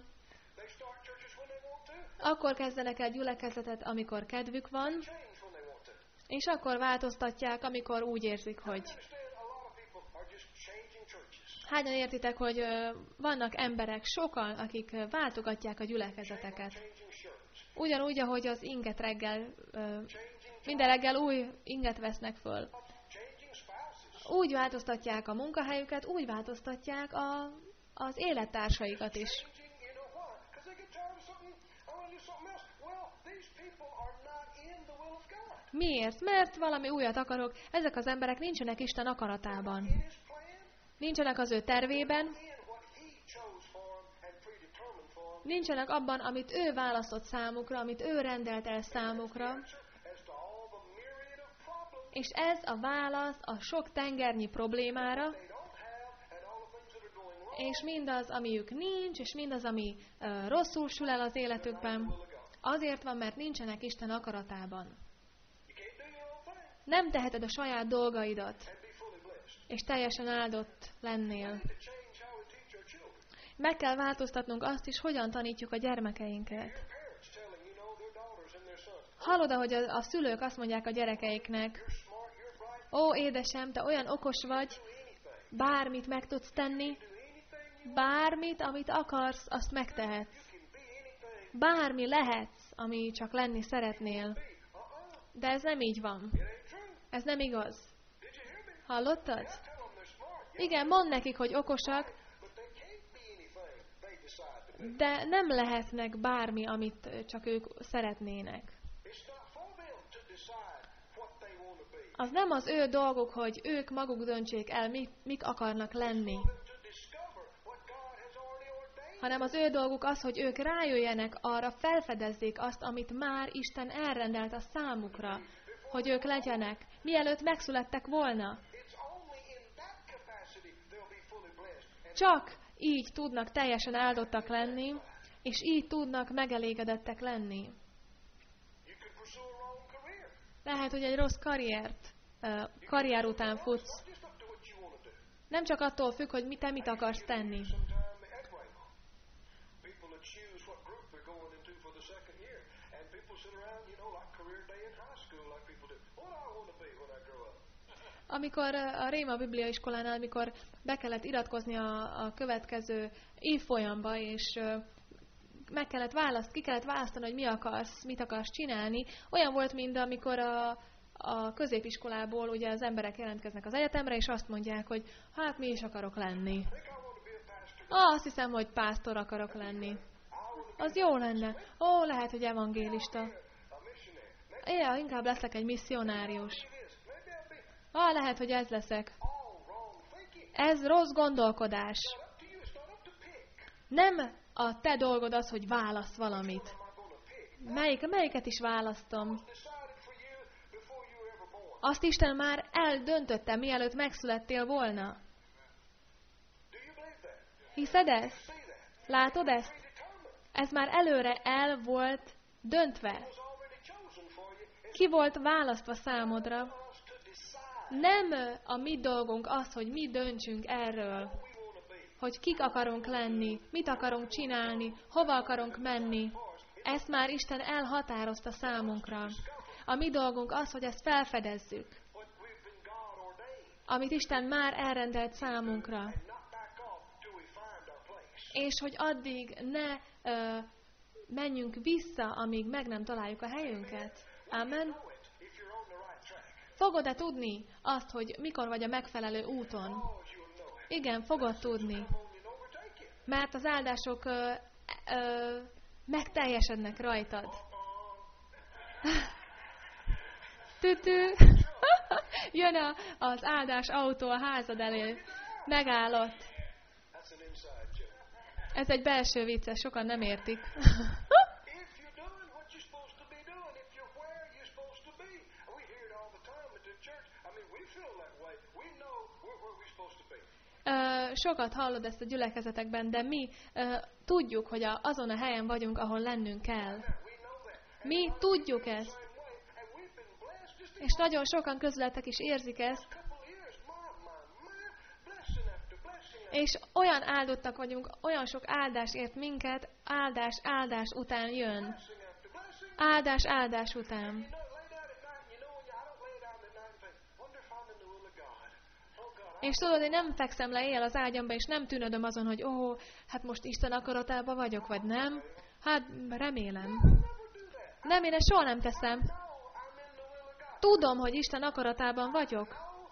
akkor kezdenek el gyülekezetet, amikor kedvük van, és akkor változtatják, amikor úgy érzik, hogy... Hányan értitek, hogy vannak emberek, sokan, akik váltogatják a gyülekezeteket. Ugyanúgy, ahogy az inget reggel, minden reggel új inget vesznek föl. Úgy változtatják a munkahelyüket, úgy változtatják az élettársaikat is. Miért? Mert valami újat akarok. Ezek az emberek nincsenek Isten akaratában. Nincsenek az ő tervében. Nincsenek abban, amit ő választott számukra, amit ő rendelt el számukra. És ez a válasz a sok tengernyi problémára, és mindaz, amiük nincs, és mindaz, ami rosszul sül el az életükben, azért van, mert nincsenek Isten akaratában. Nem teheted a saját dolgaidat, és teljesen áldott lennél. Meg kell változtatnunk azt is, hogyan tanítjuk a gyermekeinket. Hallod, ahogy a szülők azt mondják a gyerekeiknek, ó, édesem, te olyan okos vagy, bármit meg tudsz tenni, bármit, amit akarsz, azt megtehetsz. Bármi lehetsz, ami csak lenni szeretnél. De ez nem így van. Ez nem igaz. Hallottad? Igen, mondd nekik, hogy okosak, de nem lehetnek bármi, amit csak ők szeretnének. Az nem az ő dolguk, hogy ők maguk döntsék el, mik akarnak lenni. Hanem az ő dolguk az, hogy ők rájöjjenek arra, felfedezzék azt, amit már Isten elrendelt a számukra, hogy ők legyenek, mielőtt megszülettek volna. Csak így tudnak teljesen áldottak lenni, és így tudnak megelégedettek lenni. Lehet, hogy egy rossz karrier után futsz. Nem csak attól függ, hogy te mit akarsz tenni. Amikor a Réma Biblia iskolánál, amikor be kellett iratkozni a következő évfolyamba, és ki kellett választani, hogy mit akarsz csinálni. Olyan volt, mint amikor a középiskolából ugye az emberek jelentkeznek az egyetemre, és azt mondják, hogy hát mi is akarok lenni. Azt hiszem, hogy pásztor akarok lenni. Az jó lenne. Lehet, hogy evangélista. Inkább leszek egy misszionárius. Lehet, hogy ez leszek. Ez rossz gondolkodás. Nem a te dolgod az, hogy válasz valamit. Melyiket is választom? Azt Isten már eldöntötte, mielőtt megszülettél volna. Hiszed ezt? Látod ezt? Ez már előre el volt döntve. Ki volt választva számodra? Nem a mi dolgunk az, hogy mi döntsünk erről, hogy kik akarunk lenni, mit akarunk csinálni, hova akarunk menni. Ezt már Isten elhatározta számunkra. A mi dolgunk az, hogy ezt felfedezzük. Amit Isten már elrendelt számunkra. És hogy addig ne menjünk vissza, amíg meg nem találjuk a helyünket. Amen. Fogod-e tudni azt, hogy mikor vagy a megfelelő úton? Igen, fogod tudni. Mert az áldások megteljesednek rajtad. Tütü! Jön az áldás autó a házad elé. Megállott. Ez egy belső vicces, sokan nem értik. sokat hallod ezt a gyülekezetekben, de mi tudjuk, hogy azon a helyen vagyunk, ahol lennünk kell. Mi tudjuk ezt. És nagyon sokan közületek is érzik ezt. És olyan áldottak vagyunk, olyan sok áldás ért minket, áldás után jön. Áldás után. És tudod, én nem fekszem le éjjel az ágyamba, és nem tűnödöm azon, hogy hát most Isten akaratában vagyok, vagy nem. Hát remélem. Nem, én ezt soha nem teszem. Tudom, hogy Isten akaratában vagyok.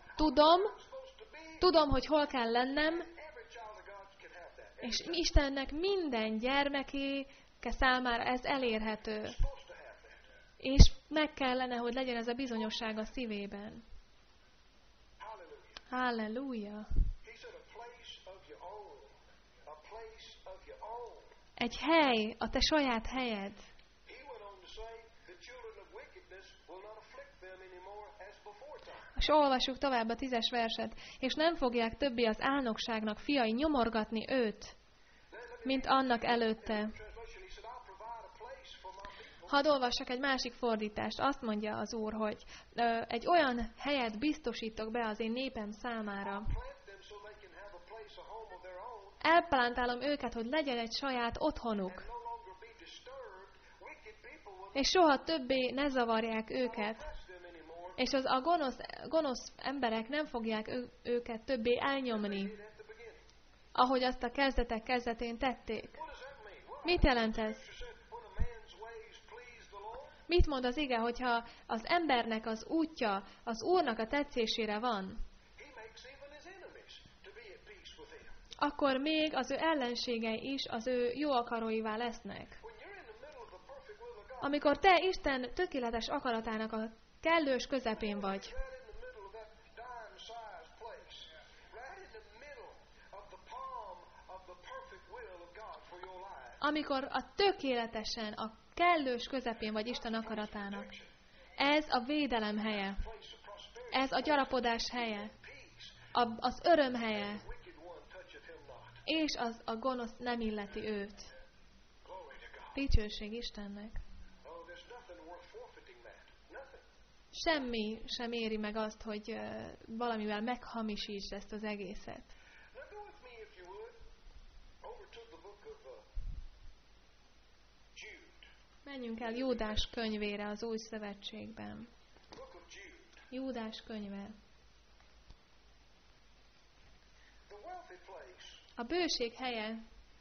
Tudom, hogy hol kell lennem, és Istennek minden gyermeké számára ez elérhető. És meg kellene, hogy legyen ez a bizonyosság a szívében. Halleluja! Egy hely, a te saját helyed. És olvassuk tovább a 10-es verset. És nem fogják többé az álnokságnak fiai nyomorgatni őt, mint annak előtte. Hadd olvassak egy másik fordítást. Azt mondja az Úr, hogy egy olyan helyet biztosítok be az én népem számára. Elplántálom őket, hogy legyen egy saját otthonuk. És soha többé ne zavarják őket. És a gonosz emberek nem fogják őket többé elnyomni, ahogy azt a kezdetek kezdetén tették. Mit jelent ez? Mit mond az ige, hogyha az embernek az útja az Úrnak a tetszésére van, akkor még az ő ellenségei is az ő jó akaróivá lesznek. Amikor te Isten tökéletes akaratának a kellős közepén vagy, amikor a tökéletesen, a kellős közepén vagy Isten akaratának, ez a védelem helye, ez a gyarapodás helye, az öröm helye, és a gonosz nem illeti őt. Dicsőség Istennek. Semmi sem éri meg azt, hogy valamivel meghamisítsd ezt az egészet. Menjünk el Júdás könyvére az Új Szövetségben. Júdás könyve. A bőség helye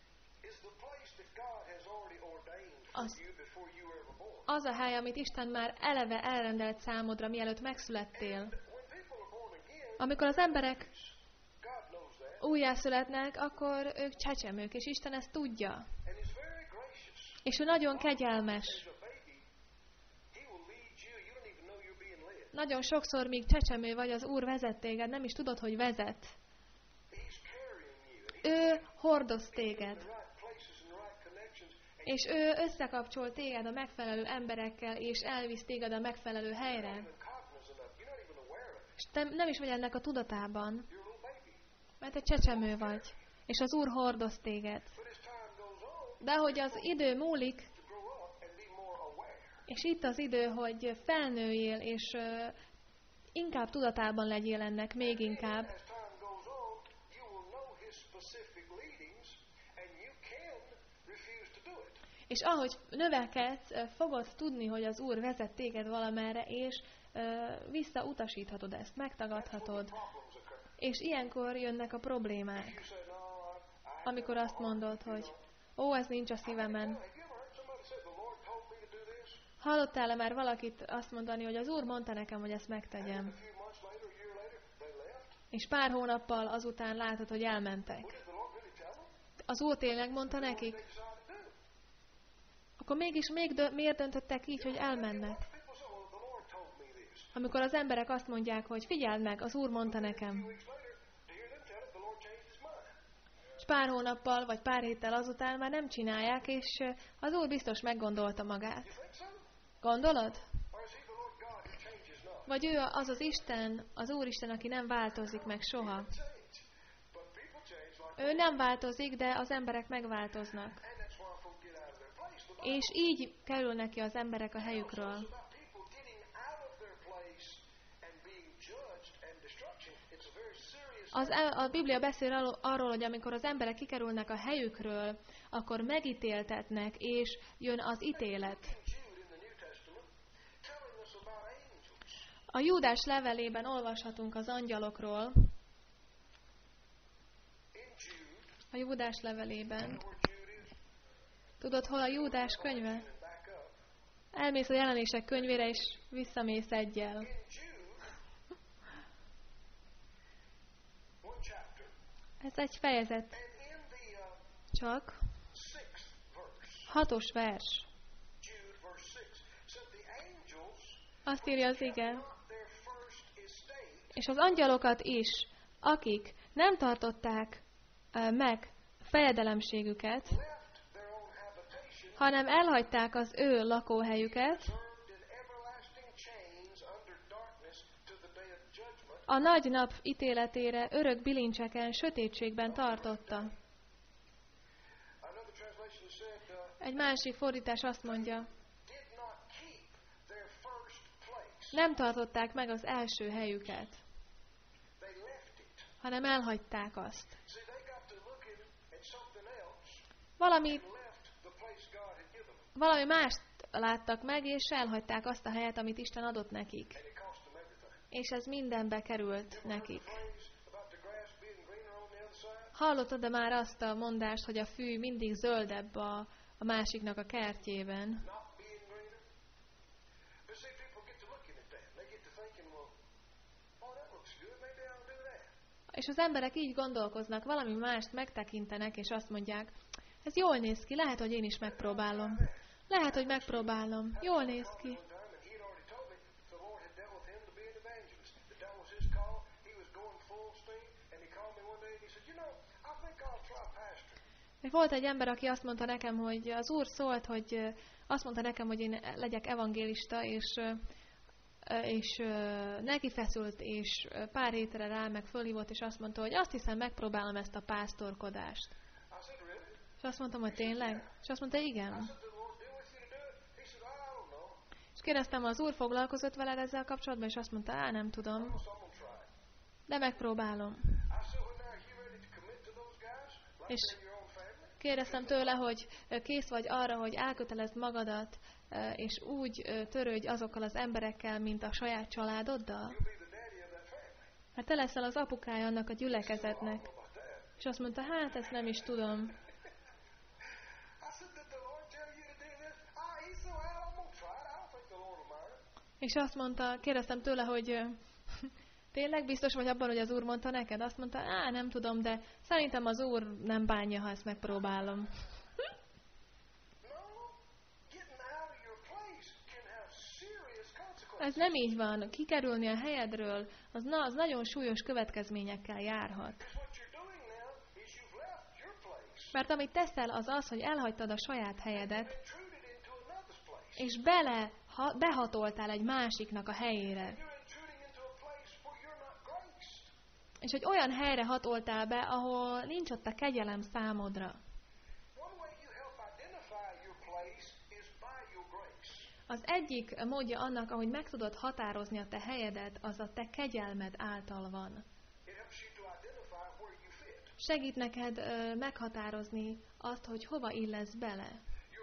az a hely, amit Isten már eleve elrendelt számodra, mielőtt megszülettél. Amikor az emberek újjászületnek, akkor ők csecsemők, és Isten ezt tudja. És ő nagyon kegyelmes. Nagyon sokszor, míg csecsemő vagy, az Úr vezet téged, nem is tudod, hogy vezet. Ő hordoz téged. És ő összekapcsol téged a megfelelő emberekkel, és elvisz téged a megfelelő helyre. És te nem is vagy ennek a tudatában, mert egy csecsemő vagy, és az Úr hordoz téged. De ahogy az idő múlik, és itt az idő, hogy felnőjél, és inkább tudatában legyél ennek, még inkább, és ahogy növekedsz, fogod tudni, hogy az Úr vezet téged valamerre, és visszautasíthatod ezt, megtagadhatod. És ilyenkor jönnek a problémák. Amikor azt mondod, hogy ez nincs a szívemen. Hallottál-e már valakit azt mondani, hogy az Úr mondta nekem, hogy ezt megtegyem? És pár hónappal azután látod, hogy elmentek. Az Úr tényleg mondta nekik? Akkor mégis miért döntöttek így, hogy elmennek? Amikor az emberek azt mondják, hogy figyeld meg, az Úr mondta nekem. És pár hónappal, vagy pár héttel azután már nem csinálják, és az Úr biztos meggondolta magát. Gondolod? Vagy ő az Isten, az Úristen, aki nem változik meg soha. Ő nem változik, de az emberek megváltoznak. És így kerülnek ki az emberek a helyükről. A Biblia beszél arról, hogy amikor az emberek kikerülnek a helyükről, akkor megítéltetnek, és jön az ítélet. A Júdás levelében olvashatunk az angyalokról. A Júdás levelében. Tudod, hol a Júdás könyve? Elmész a Jelenések könyvére, és visszamész egyel. Ez egy fejezet. Csak 6. vers. Azt írja az ige. És az angyalokat is, akik nem tartották meg fejedelemségüket, hanem elhagyták az ő lakóhelyüket, a nagy nap ítéletére örök bilincseken, sötétségben tartotta. Egy másik fordítás azt mondja, nem tartották meg az első helyüket, hanem elhagyták azt. Valami mást láttak meg, és elhagyták azt a helyet, amit Isten adott nekik. És ez mindenbe került nekik. Hallottad-e már azt a mondást, hogy a fű mindig zöldebb a másiknak a kertjében? És az emberek így gondolkoznak, valami mást megtekintenek, és azt mondják, ez jól néz ki, lehet, hogy én is megpróbálom. Lehet, hogy megpróbálom. Jól néz ki. Volt egy ember, aki azt mondta nekem, hogy az Úr szólt, hogy azt mondta nekem, hogy én legyek evangélista, és neki feszült, és pár hétre rá meg fölhívott, és azt mondta, hogy azt hiszem, megpróbálom ezt a pásztorkodást. És azt mondtam, hogy tényleg? És azt mondta, igen. És kérdeztem, az Úr foglalkozott veled ezzel kapcsolatban, és azt mondta, nem tudom. De megpróbálom. És kérdeztem tőle, hogy kész vagy arra, hogy elkötelezd magadat, és úgy törődj azokkal az emberekkel, mint a saját családoddal? Hát te leszel az apukája annak a gyülekezetnek. És azt mondta, hát ezt nem is tudom. És azt mondta, kérdeztem tőle, hogy tényleg biztos vagy abban, hogy az Úr mondta neked? Azt mondta, nem tudom, de szerintem az Úr nem bánja, ha ezt megpróbálom. Ez nem így van. Kikerülni a helyedről, az nagyon súlyos következményekkel járhat. Mert amit teszel, az az, hogy elhagytad a saját helyedet, és behatoltál egy másiknak a helyére. És hogy olyan helyre hatoltál be, ahol nincs ott a kegyelem számodra. Az egyik módja annak, ahogy meg tudod határozni a te helyedet, az a te kegyelmed által van. Segít neked meghatározni azt, hogy hova illesz bele.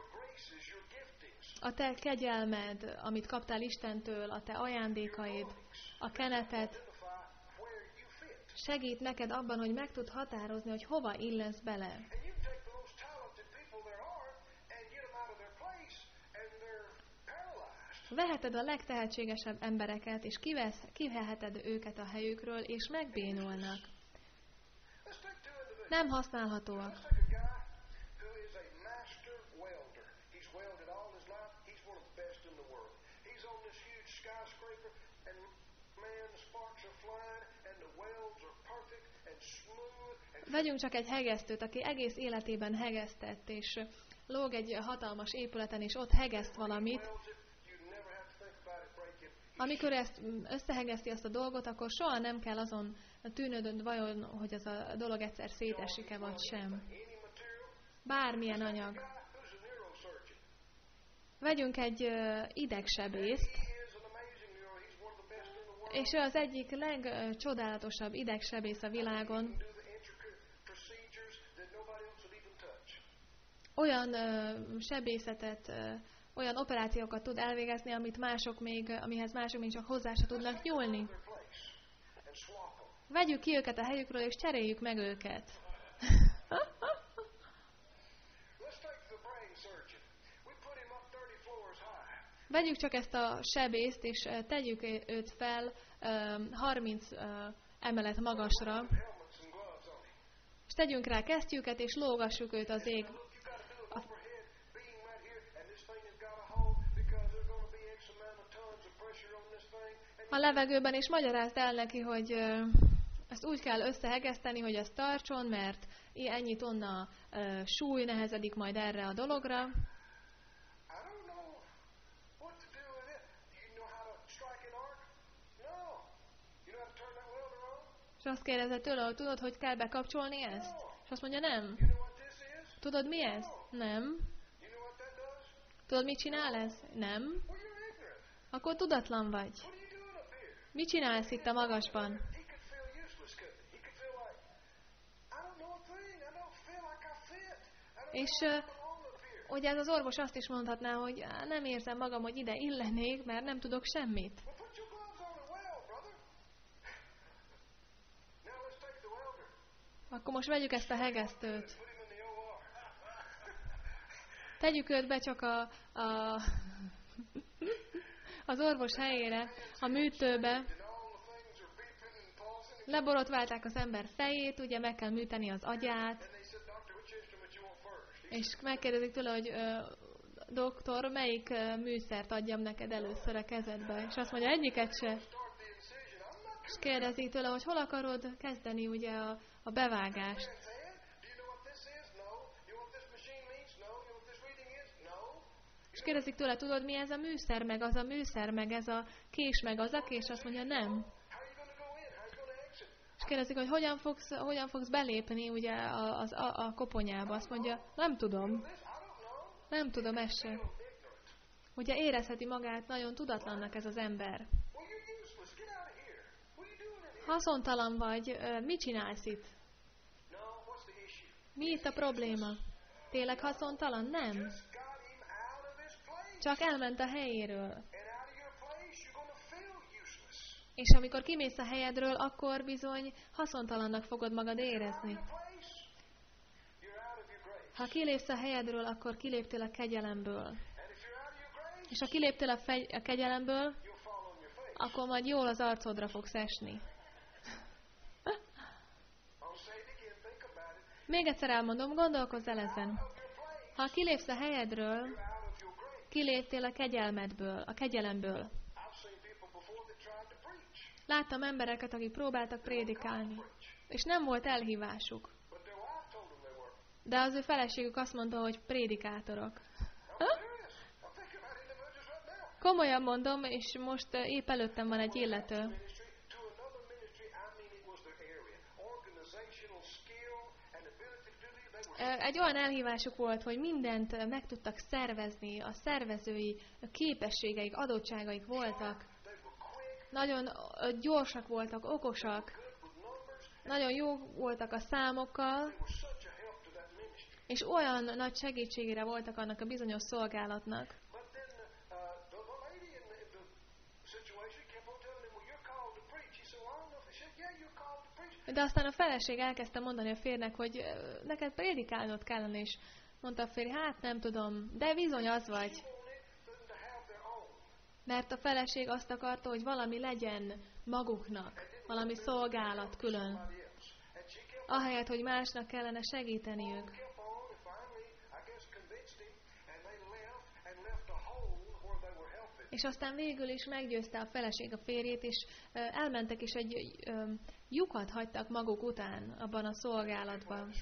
A te kegyelmed, amit kaptál Istentől, a te ajándékaid, a keneted, segít neked abban, hogy meg tud határozni, hogy hova illesz bele. Veheted a legtehetségesebb embereket, és kiveheted őket a helyükről, és megbénulnak. Nem használhatóak. Vegyünk csak egy hegesztőt, aki egész életében hegesztett, és lóg egy hatalmas épületen, és ott hegeszt valamit. Amikor ezt összehegeszti azt a dolgot, akkor soha nem kell azon tűnődött vajon, hogy az a dolog egyszer szétesik-e vagy sem. Bármilyen anyag. Vegyünk egy idegsebészt, és ő az egyik legcsodálatosabb idegsebész a világon. Olyan sebészetet, olyan operációkat tud elvégezni, amihez mások még csak hozzá se tudnak nyúlni. Vegyük ki őket a helyükről, és cseréljük meg őket. Vegyük csak ezt a sebészt, és tegyük őt fel 30 emelet magasra, és tegyünk rá kesztyűket, és lógassuk őt az ég a levegőben, és magyarázd el neki, hogy ezt úgy kell összehegeszteni, hogy ez tartson, mert ennyi tonna súly nehezedik majd erre a dologra. És azt kérdezett tőle, hogy tudod, hogy kell bekapcsolni ezt? És azt mondja, nem. Tudod, mi ez? Nem. Tudod, mit csinál ez? Nem. Akkor tudatlan vagy. Mit csinálsz itt a magasban? És ugye ez az orvos azt is mondhatná, hogy nem érzem magam, hogy ide illenék, mert nem tudok semmit. Akkor most vegyük ezt a hegesztőt. Tegyük őt be csak az orvos helyére, a műtőbe. Leborotválták az ember fejét, ugye meg kell műteni az agyát. És megkérdezik tőle, hogy doktor, melyik műszert adjam neked először a kezedbe. És azt mondja, egyiket se. És kérdezik tőle, hogy hol akarod kezdeni ugye a bevágást. És kérdezik tőle, tudod, mi ez a műszer, meg az a műszer, meg ez a kés, meg az a kés? Azt mondja, nem. És kérdezik, hogy hogyan fogsz belépni ugye a koponyába. Azt mondja, nem tudom. Nem tudom, ez se. Ugye érezheti magát nagyon tudatlannak ez az ember. Haszontalan vagy, mit csinálsz itt? Mi itt a probléma? Tényleg haszontalan? Nem. Csak elment a helyéről. És amikor kimész a helyedről, akkor bizony haszontalannak fogod magad érezni. Ha kilépsz a helyedről, akkor kiléptél a kegyelemből. És ha kiléptél a kegyelemből, akkor majd jól az arcodra fogsz esni. Még egyszer elmondom, gondolkozz el ezen. Ha kilépsz a helyedről, kiléptél a kegyelmedből, a kegyelemből. Láttam embereket, akik próbáltak prédikálni, és nem volt elhívásuk. De az ő feleségük azt mondta, hogy prédikátorok. Komolyan mondom, és most épp előttem van egy illető. Egy olyan elhívásuk volt, hogy mindent meg tudtak szervezni, a szervezői képességeik, adottságaik voltak. Nagyon gyorsak voltak, okosak, nagyon jó voltak a számokkal, és olyan nagy segítségére voltak annak a bizonyos szolgálatnak. De aztán a feleség elkezdte mondani a férjnek, hogy neked prédikálnod kellene, és mondta a férj, hát nem tudom, de bizony az vagy. Mert a feleség azt akarta, hogy valami legyen maguknak, valami szolgálat külön. Ahelyett, hogy másnak kellene segíteniük. És aztán végül is meggyőzte a feleség a férjét, és elmentek, és egy lyukat hagytak maguk után abban a szolgálatban.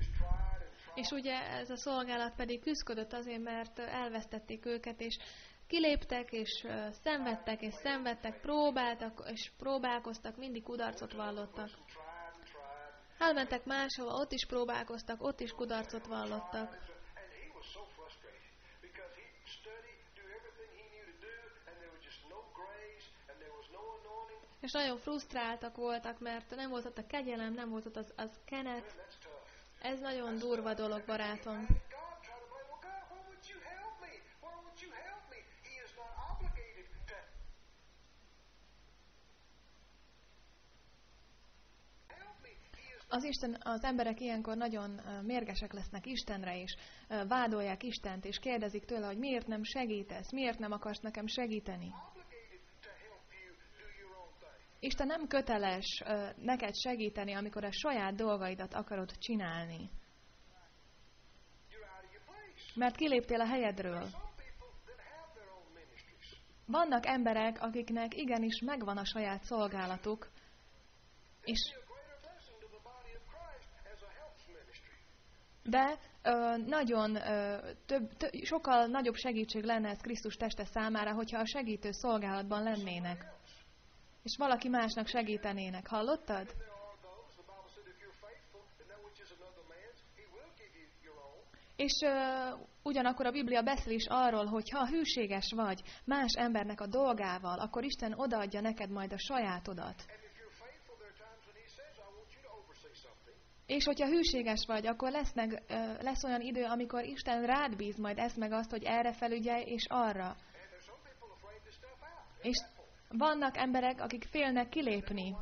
És ugye ez a szolgálat pedig küzdött azért, mert elvesztették őket, és kiléptek, és szenvedtek, próbáltak, és próbálkoztak, mindig kudarcot vallottak. Elmentek máshova, ott is próbálkoztak, ott is kudarcot vallottak. És nagyon frusztráltak voltak, mert nem volt ott a kegyelem, nem volt ott az kenet. Ez nagyon durva dolog, barátom. Az emberek ilyenkor nagyon mérgesek lesznek Istenre, és vádolják Istent, és kérdezik tőle, hogy miért nem segítesz, miért nem akarsz nekem segíteni. Isten nem köteles neked segíteni, amikor a saját dolgaidat akarod csinálni. Mert kiléptél a helyedről. Vannak emberek, akiknek igenis megvan a saját szolgálatuk, és de sokkal nagyobb segítség lenne ez Krisztus teste számára, hogyha a segítő szolgálatban lennének. És valaki másnak segítenének. Hallottad? És ugyanakkor a Biblia beszél is arról, hogy ha hűséges vagy más embernek a dolgával, akkor Isten odaadja neked majd a sajátodat. És hogyha hűséges vagy, akkor lesz olyan idő, amikor Isten rád bíz majd ezt meg azt, hogy erre felügyelj és arra. És vannak emberek, akik félnek kilépni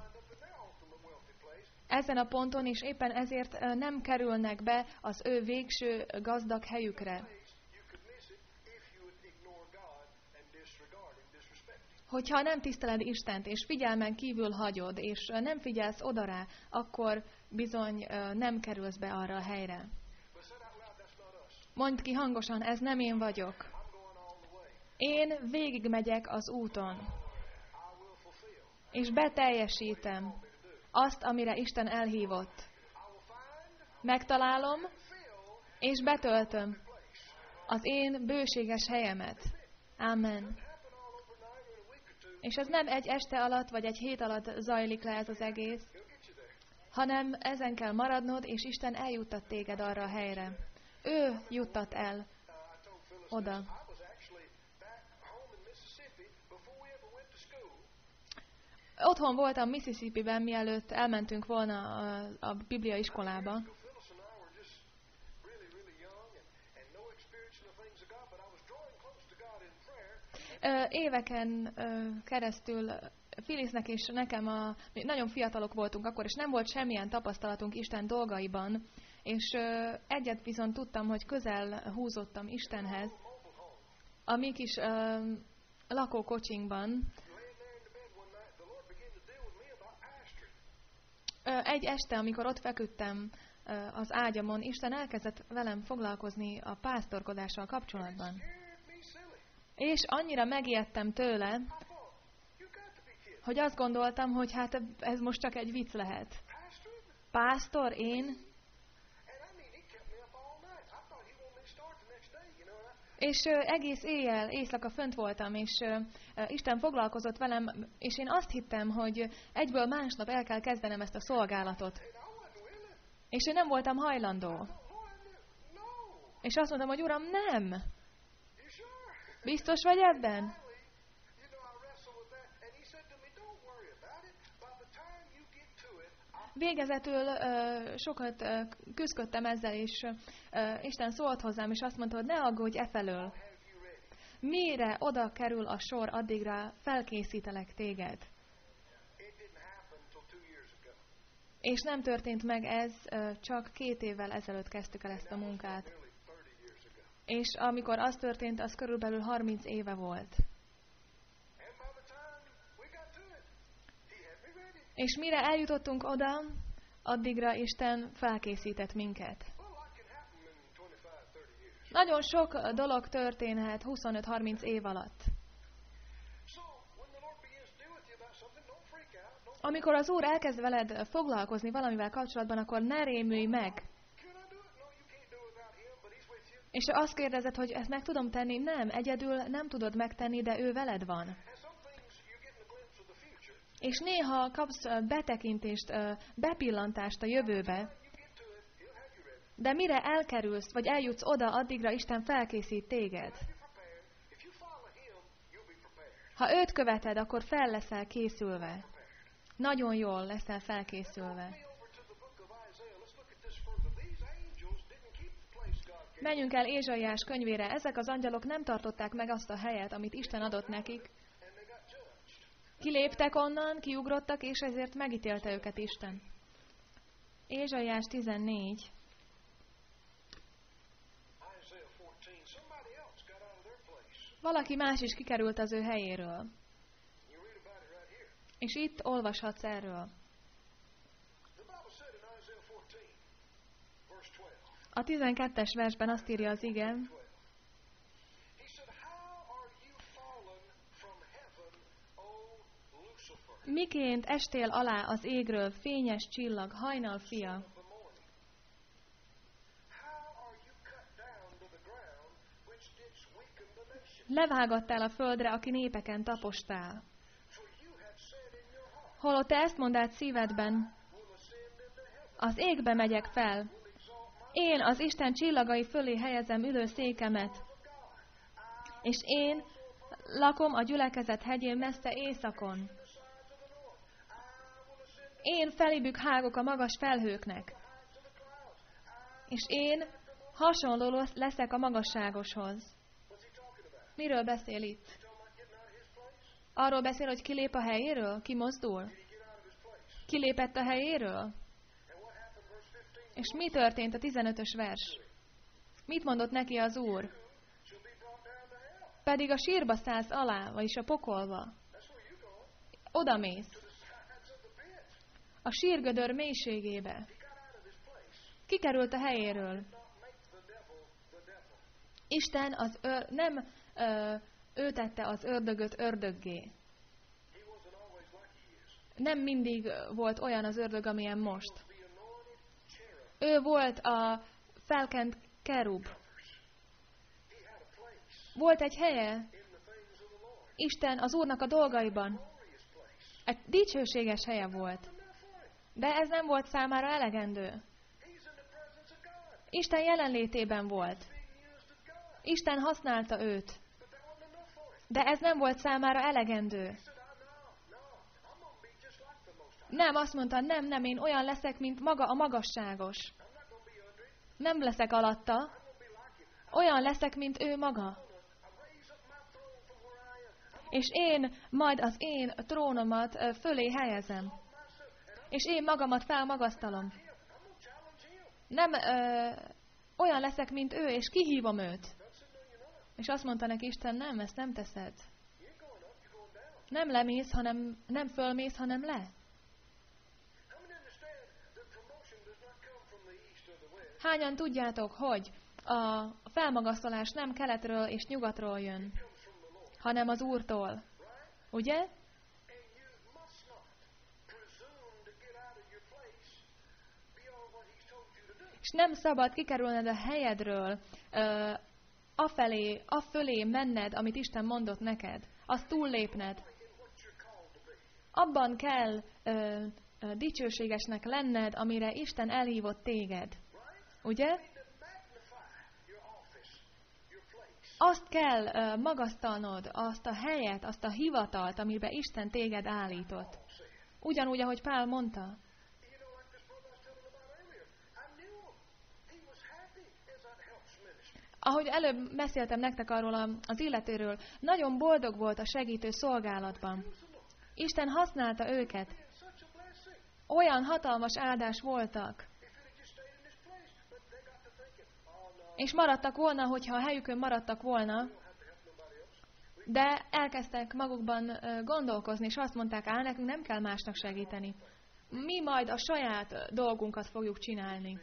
ezen a ponton, és éppen ezért nem kerülnek be az ő végső gazdag helyükre. Hogyha nem tiszteled Istent, és figyelmen kívül hagyod, és nem figyelsz oda rá, akkor bizony nem kerülsz be arra a helyre. Mondd ki hangosan, ez nem én vagyok. Én végigmegyek az úton, és beteljesítem azt, amire Isten elhívott. Megtalálom, és betöltöm az én bőséges helyemet. Amen. És ez nem egy este alatt, vagy egy hét alatt zajlik le ez az egész, hanem ezen kell maradnod, és Isten eljuttat téged arra a helyre. Ő juttat el oda. Otthon voltam Mississippiben, mielőtt elmentünk volna a Biblia iskolába. Éveken keresztül Phyllisnek és nekem nagyon fiatalok voltunk akkor, és nem volt semmilyen tapasztalatunk Isten dolgaiban, és egyet viszont tudtam, hogy közel húzottam Istenhez, a mi kis lakókocsinkban. Egy este, amikor ott feküdtem az ágyamon, Isten elkezdett velem foglalkozni a pásztorkodással kapcsolatban. És annyira megijedtem tőle, hogy azt gondoltam, hogy hát ez most csak egy vicc lehet. Pásztor, én? És egész éjszaka fönt voltam, és Isten foglalkozott velem, és én azt hittem, hogy egyből másnap el kell kezdenem ezt a szolgálatot. És én nem voltam hajlandó. És azt mondtam, hogy Uram, nem! Biztos vagy ebben? Végezetül sokat küzdöttem ezzel, és Isten szólt hozzám, és azt mondta, hogy ne aggódj efelől. Mire oda kerül a sor, addigra felkészítelek téged. És nem történt meg ez, csak 2 évvel ezelőtt kezdtük el ezt a munkát. És amikor az történt, az körülbelül 30 éve volt. És mire eljutottunk oda, addigra Isten felkészített minket. Nagyon sok dolog történhet 25-30 év alatt. Amikor az Úr elkezd veled foglalkozni valamivel kapcsolatban, akkor ne rémülj meg. És azt kérdezed, hogy ezt meg tudom tenni? Nem, egyedül nem tudod megtenni, de ő veled van. És néha kapsz betekintést, bepillantást a jövőbe, de mire elkerülsz, vagy eljutsz oda, addigra Isten felkészít téged. Ha őt követed, akkor fel leszel készülve. Nagyon jól leszel felkészülve. Menjünk el Ézsaiás könyvére. Ezek az angyalok nem tartották meg azt a helyet, amit Isten adott nekik. Kiléptek onnan, kiugrottak, és ezért megítélte őket Isten. Ézsaiás 14. Valaki más is kikerült az ő helyéről. És itt olvashatsz erről. A 12-es versben azt írja az ige, miként estél alá az égről, fényes csillag, hajnal fia? Levágattál a földre, aki népeken tapostál. Holott te ezt mondád szívedben, az égbe megyek fel. Én az Isten csillagai fölé helyezem ülő székemet, és én lakom a gyülekezet hegyén messze északon. Én felébük hágok a magas felhőknek, és én hasonló leszek a magasságoshoz. Miről beszél itt? Arról beszél, hogy kilép a helyéről? Kimozdul? Kilépett a helyéről? És mi történt a 15-ös vers? Mit mondott neki az Úr? Pedig a sírba szállsz alá, vagyis a pokolba. Oda mész. A sírgödör mélységébe. Kikerült a helyéről. Isten nem ő tette az ördögöt ördöggé. Nem mindig volt olyan az ördög, amilyen most. Ő volt a felkent kerub. Volt egy helye Isten az Úrnak a dolgaiban. Egy dicsőséges helye volt. De ez nem volt számára elegendő. Isten jelenlétében volt. Isten használta őt. De ez nem volt számára elegendő. Nem, azt mondta, nem, én olyan leszek, mint maga a magasságos. Nem leszek alatta. Olyan leszek, mint ő maga. És én majd az én trónomat fölé helyezem. És én magamat felmagasztalom. Nem olyan leszek, mint ő, és kihívom őt. És azt mondta neki Isten, nem, ezt nem teszed. Nem lemész, nem fölmész, hanem le. Hányan tudjátok, hogy a felmagasztalás nem keletről és nyugatról jön, hanem az Úrtól. Ugye? És nem szabad kikerülned a helyedről, afölé menned, amit Isten mondott neked. Azt túllépned. Abban kell dicsőségesnek lenned, amire Isten elhívott téged. Ugye? Azt kell magasztalnod, azt a helyet, azt a hivatalt, amiben Isten téged állított. Ugyanúgy, ahogy Pál mondta. Ahogy előbb beszéltem nektek arról az illetőről, nagyon boldog volt a segítő szolgálatban. Isten használta őket. Olyan hatalmas áldás voltak. És maradtak volna, hogyha a helyükön maradtak volna, de elkezdtek magukban gondolkozni, és azt mondták, nekünk nem kell másnak segíteni. Mi majd a saját dolgunkat fogjuk csinálni.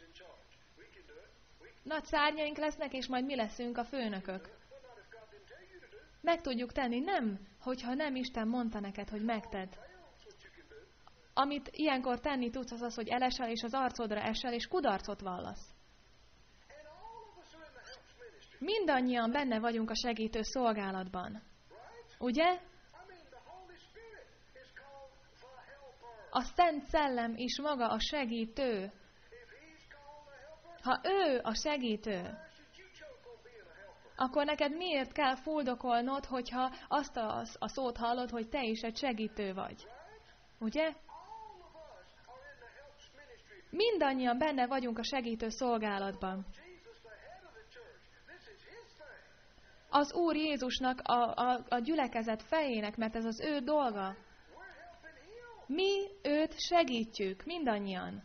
Nagy szárnyaink lesznek, és majd mi leszünk a főnökök. Meg tudjuk tenni, nem, hogyha nem Isten mondta neked, hogy megted. Amit ilyenkor tenni tudsz, az az, hogy elesel, és az arcodra esel, és kudarcot vallasz. Mindannyian benne vagyunk a segítő szolgálatban. Ugye? A Szent Szellem is maga a segítő. Ha ő a segítő, akkor neked miért kell fuldokolnod, hogyha azt a szót hallod, hogy te is egy segítő vagy? Ugye? Mindannyian benne vagyunk a segítő szolgálatban. Az Úr Jézusnak, a gyülekezet fejének, mert ez az ő dolga. Mi őt segítjük, mindannyian.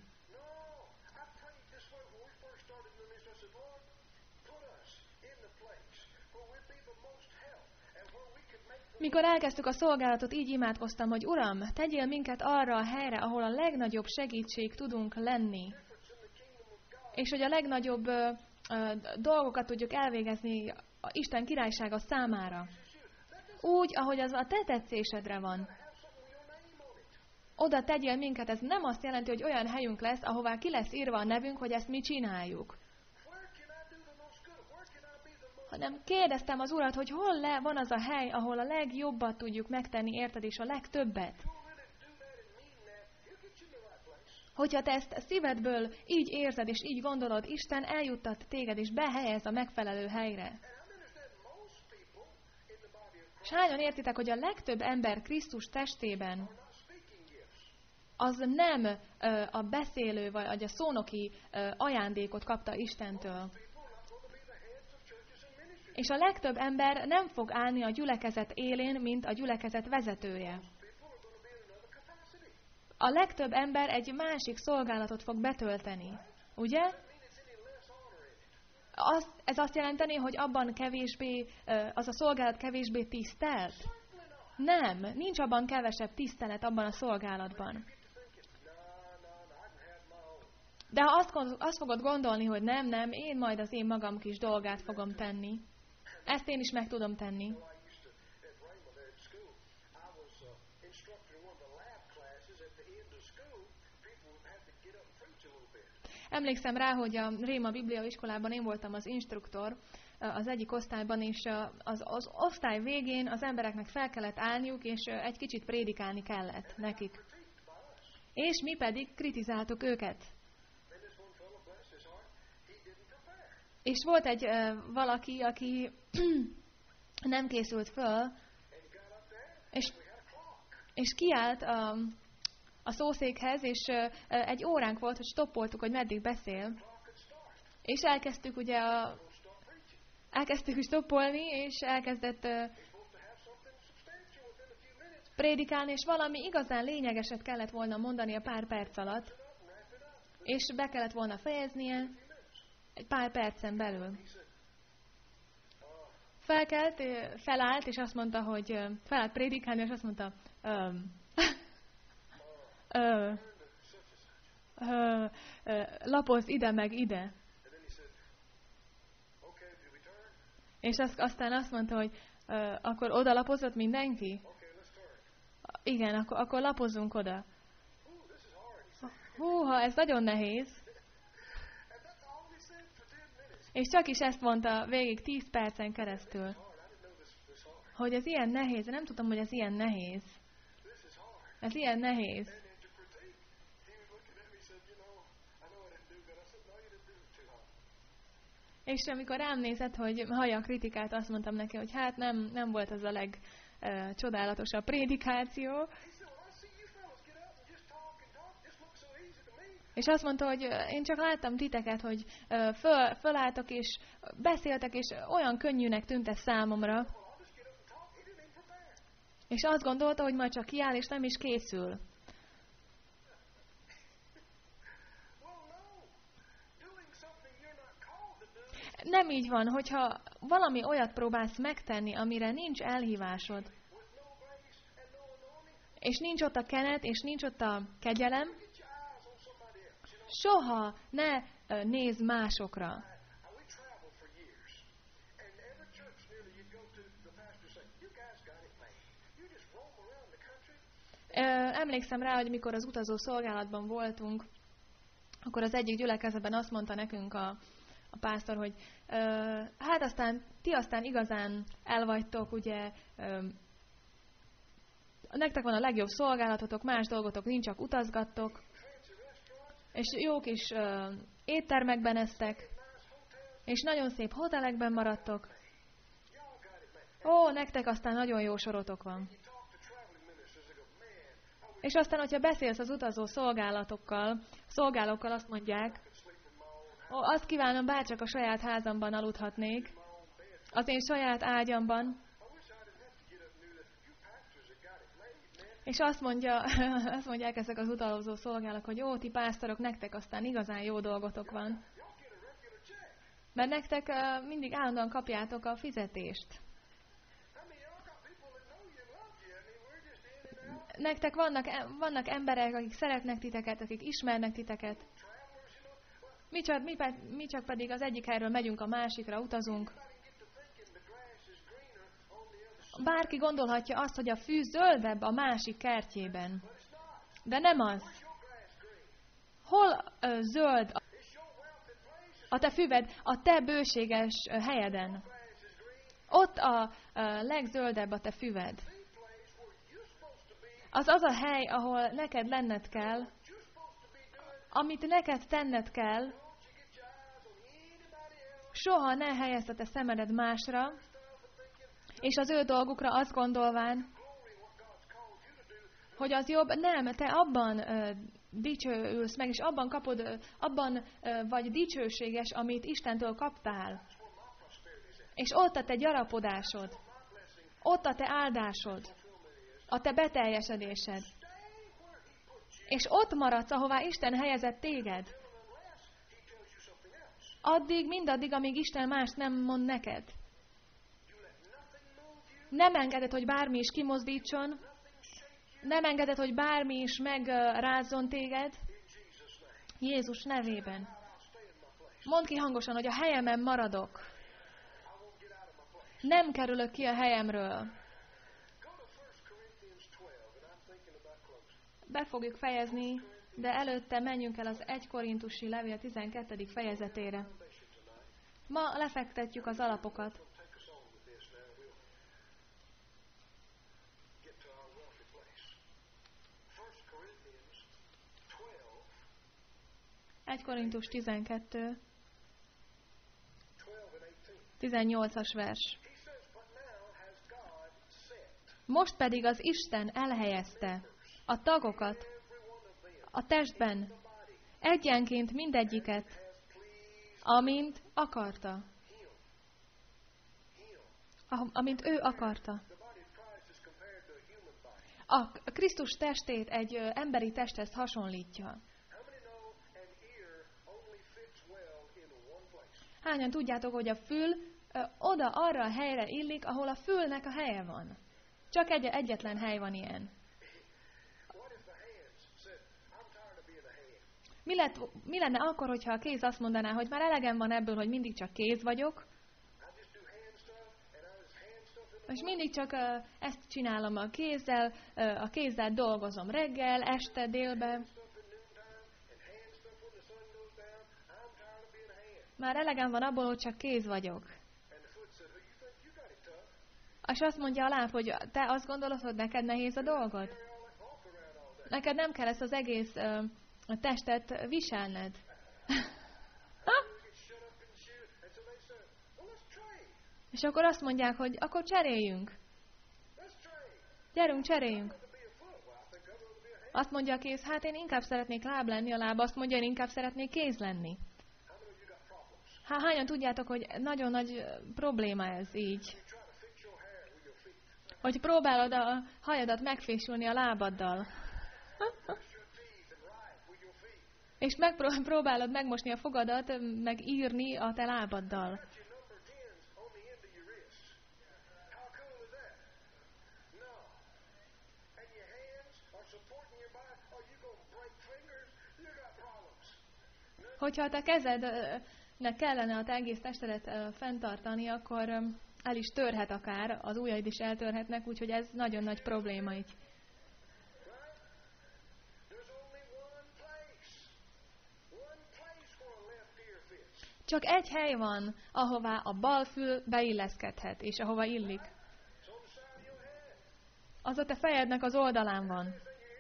Mikor elkezdtük a szolgálatot, így imádkoztam, hogy Uram, tegyél minket arra a helyre, ahol a legnagyobb segítség tudunk lenni. És hogy a legnagyobb dolgokat tudjuk elvégezni a Isten királysága számára. Úgy, ahogy az a te tetszésedre van. Oda tegyél minket, ez nem azt jelenti, hogy olyan helyünk lesz, ahová ki lesz írva a nevünk, hogy ezt mi csináljuk. Hanem kérdeztem az Urat, hogy hol van az a hely, ahol a legjobbat tudjuk megtenni, érted, és a legtöbbet. Hogyha te ezt szívedből így érzed, és így gondolod, Isten eljuttat téged, és behelyez a megfelelő helyre. És hányan értitek, hogy a legtöbb ember Krisztus testében az nem a beszélő, vagy a szónoki ajándékot kapta Istentől. És a legtöbb ember nem fog állni a gyülekezet élén, mint a gyülekezet vezetője. A legtöbb ember egy másik szolgálatot fog betölteni. Ugye? Ez azt jelenteni, hogy abban kevésbé, az a szolgálat kevésbé tisztelt? Nem, nincs abban kevesebb tisztelet abban a szolgálatban. De ha azt fogod gondolni, hogy nem, én majd az én magam kis dolgát fogom tenni. Ezt én is meg tudom tenni. Emlékszem rá, hogy a Réma Biblia iskolában én voltam az instruktor az egyik osztályban, és az osztály végén az embereknek fel kellett állniuk, és egy kicsit prédikálni kellett nekik. És mi pedig kritizáltuk őket. És volt egy valaki, aki nem készült föl, és kiállt a szószékhez, és egy óránk volt, hogy stoppoltuk, hogy meddig beszél. És elkezdtük ugye elkezdtük stoppolni, és elkezdett prédikálni, és valami igazán lényegeset kellett volna mondani a pár perc alatt, és be kellett volna fejeznie egy pár percen belül. Felállt, és azt mondta, hogy felállt prédikálni, és azt mondta, lapozd ide meg ide. És aztán azt mondta, hogy akkor oda lapozott mindenki? Igen, akkor lapozzunk oda. Húha, ez nagyon nehéz. És csak is ezt mondta végig 10 percen keresztül. Hogy ez ilyen nehéz. Nem tudom, hogy ez ilyen nehéz. Ez ilyen nehéz. És amikor rám nézett, hogy hallja a kritikát, azt mondtam neki, hogy hát nem volt az a legcsodálatosabb prédikáció. És azt mondta, hogy én csak láttam titeket, hogy fölálltak és beszéltek, és olyan könnyűnek tűnt ez számomra. És azt gondolta, hogy majd csak kiáll, és nem is készül. Nem így van, hogyha valami olyat próbálsz megtenni, amire nincs elhívásod, és nincs ott a kenet, és nincs ott a kegyelem, soha ne nézz másokra. Emlékszem rá, hogy mikor az utazó szolgálatban voltunk, akkor az egyik gyülekezetben azt mondta nekünk a pásztor, hogy hát aztán ti aztán igazán elvagytok, ugye, nektek van a legjobb szolgálatotok, más dolgotok nincs, csak utazgattok, és jó kis éttermekben esztek, és nagyon szép hotelekben maradtok. Ó, nektek aztán nagyon jó sorotok van. És aztán, hogyha beszélsz az utazó szolgálókkal azt mondják, ó, azt kívánom, bárcsak a saját házamban aludhatnék, az én saját ágyamban. És azt mondják ezek az utazó szolgálók, hogy ó, ti pásztorok, nektek aztán igazán jó dolgotok van. Mert nektek mindig állandóan kapjátok a fizetést. Nektek vannak emberek, akik szeretnek titeket, akik ismernek titeket. Mi csak pedig az egyik helyről megyünk a másikra, utazunk. Bárki gondolhatja azt, hogy a fű zöldebb a másik kertjében. De nem az. Hol zöld a te füved? A te bőséges helyeden. Ott a legzöldebb a te füved. Az a hely, ahol neked lenned kell, amit neked tenned kell, soha ne helyezd a te szemedet másra, és az ő dolgukra azt gondolván, hogy az jobb. Nem, te abban dicsőülsz meg, és abban kapod, abban vagy dicsőséges, amit Istentől kaptál. És ott a te gyarapodásod, ott a te áldásod, a te beteljesedésed. És ott maradsz, ahová Isten helyezett téged. Mindaddig, amíg Isten mást nem mond neked. Nem engeded, hogy bármi is kimozdítson. Nem engeded, hogy bármi is megrázzon téged. Jézus nevében. Mondd ki hangosan, hogy a helyemen maradok. Nem kerülök ki a helyemről. Be fogjuk fejezni, de előtte menjünk el az 1 Korintusi levél 12. fejezetére. Ma lefektetjük az alapokat. Egy Korintus 12, 18-as vers. Most pedig az Isten elhelyezte a tagokat a testben, egyenként mindegyiket, amint akarta. Amint ő akarta. A Krisztus testét egy emberi testhez hasonlítja. Hányan tudjátok, hogy a fül oda arra a helyre illik, ahol a fülnek a helye van. Csak egyetlen hely van ilyen. Mi lenne akkor, hogyha a kéz azt mondaná, hogy már elegem van ebből, hogy mindig csak kéz vagyok, és mindig csak ezt csinálom a kézzel dolgozom reggel, este, délben. Már elegem van abból, hogy csak kéz vagyok. És azt mondja a láb, hogy te azt gondolod, hogy neked nehéz a dolgod? Neked nem kell ezt az egész testet viselned. És akkor azt mondják, hogy akkor cseréljünk. Gyerünk, cseréljünk. Azt mondja a kéz, hát én inkább szeretnék láb lenni, a láb azt mondja, én inkább szeretnék kéz lenni. Hányan tudjátok, hogy nagyon nagy probléma ez így? Hogy próbálod a hajadat megfésülni a lábaddal. És próbálod megmosni a fogadat, meg írni a te lábaddal. Hogyha a te kezednek kellene a te egész testedet fenntartani, akkor el is törhet akár, az ujjaid is eltörhetnek, úgyhogy ez nagyon nagy probléma így. Csak egy hely van, ahová a bal fül beilleszkedhet, és ahova illik. Az a te fejednek az oldalán van.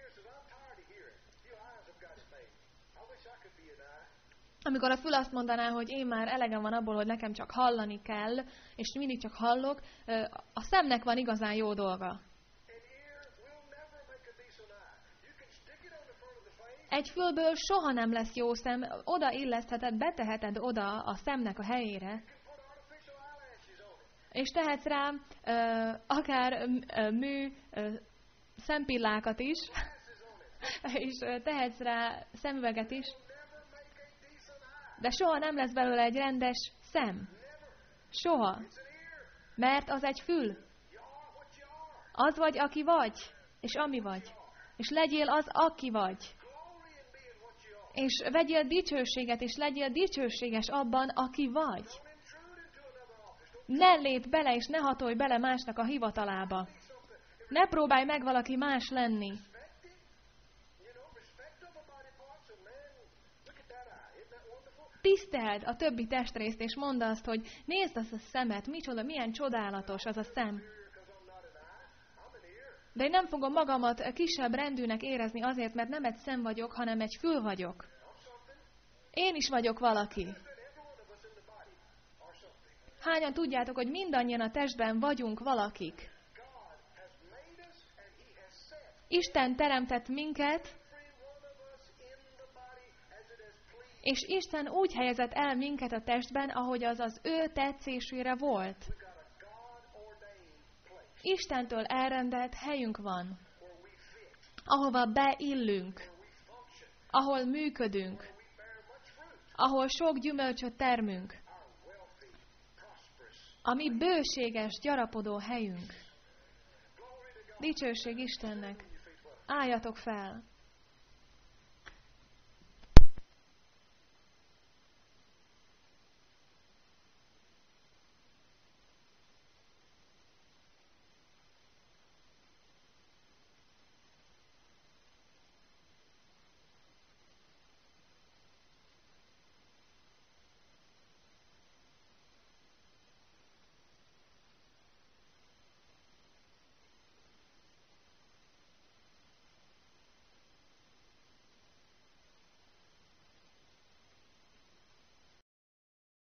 Amikor a fül azt mondaná, hogy én már elegem van abból, hogy nekem csak hallani kell, és mindig csak hallok, a szemnek van igazán jó dolga. Egy fülből soha nem lesz jó szem, oda illesztheted, beteheted oda a szemnek a helyére, és tehetsz rá akár mű szempillákat is, és tehetsz rá szemüveget is, de soha nem lesz belőle egy rendes szem. Soha. Mert az egy fül. Az vagy, aki vagy, és ami vagy. És legyél az, aki vagy. És vegyél dicsőséget, és legyél dicsőséges abban, aki vagy. Ne lépj bele, és ne hatolj bele másnak a hivatalába. Ne próbálj meg valaki más lenni. Tiszteld a többi testrészt, és mondd azt, hogy nézd azt a szemet, micsoda, milyen csodálatos az a szem. De én nem fogom magamat kisebb rendűnek érezni azért, mert nem egy szem vagyok, hanem egy fül vagyok. Én is vagyok valaki. Hányan tudjátok, hogy mindannyian a testben vagyunk valakik? Isten teremtett minket, és Isten úgy helyezett el minket a testben, ahogy az az ő tetszésére volt. Istentől elrendelt helyünk van, ahova beillünk, ahol működünk, ahol sok gyümölcsöt termünk, a mi bőséges, gyarapodó helyünk. Dicsőség Istennek! Álljatok fel!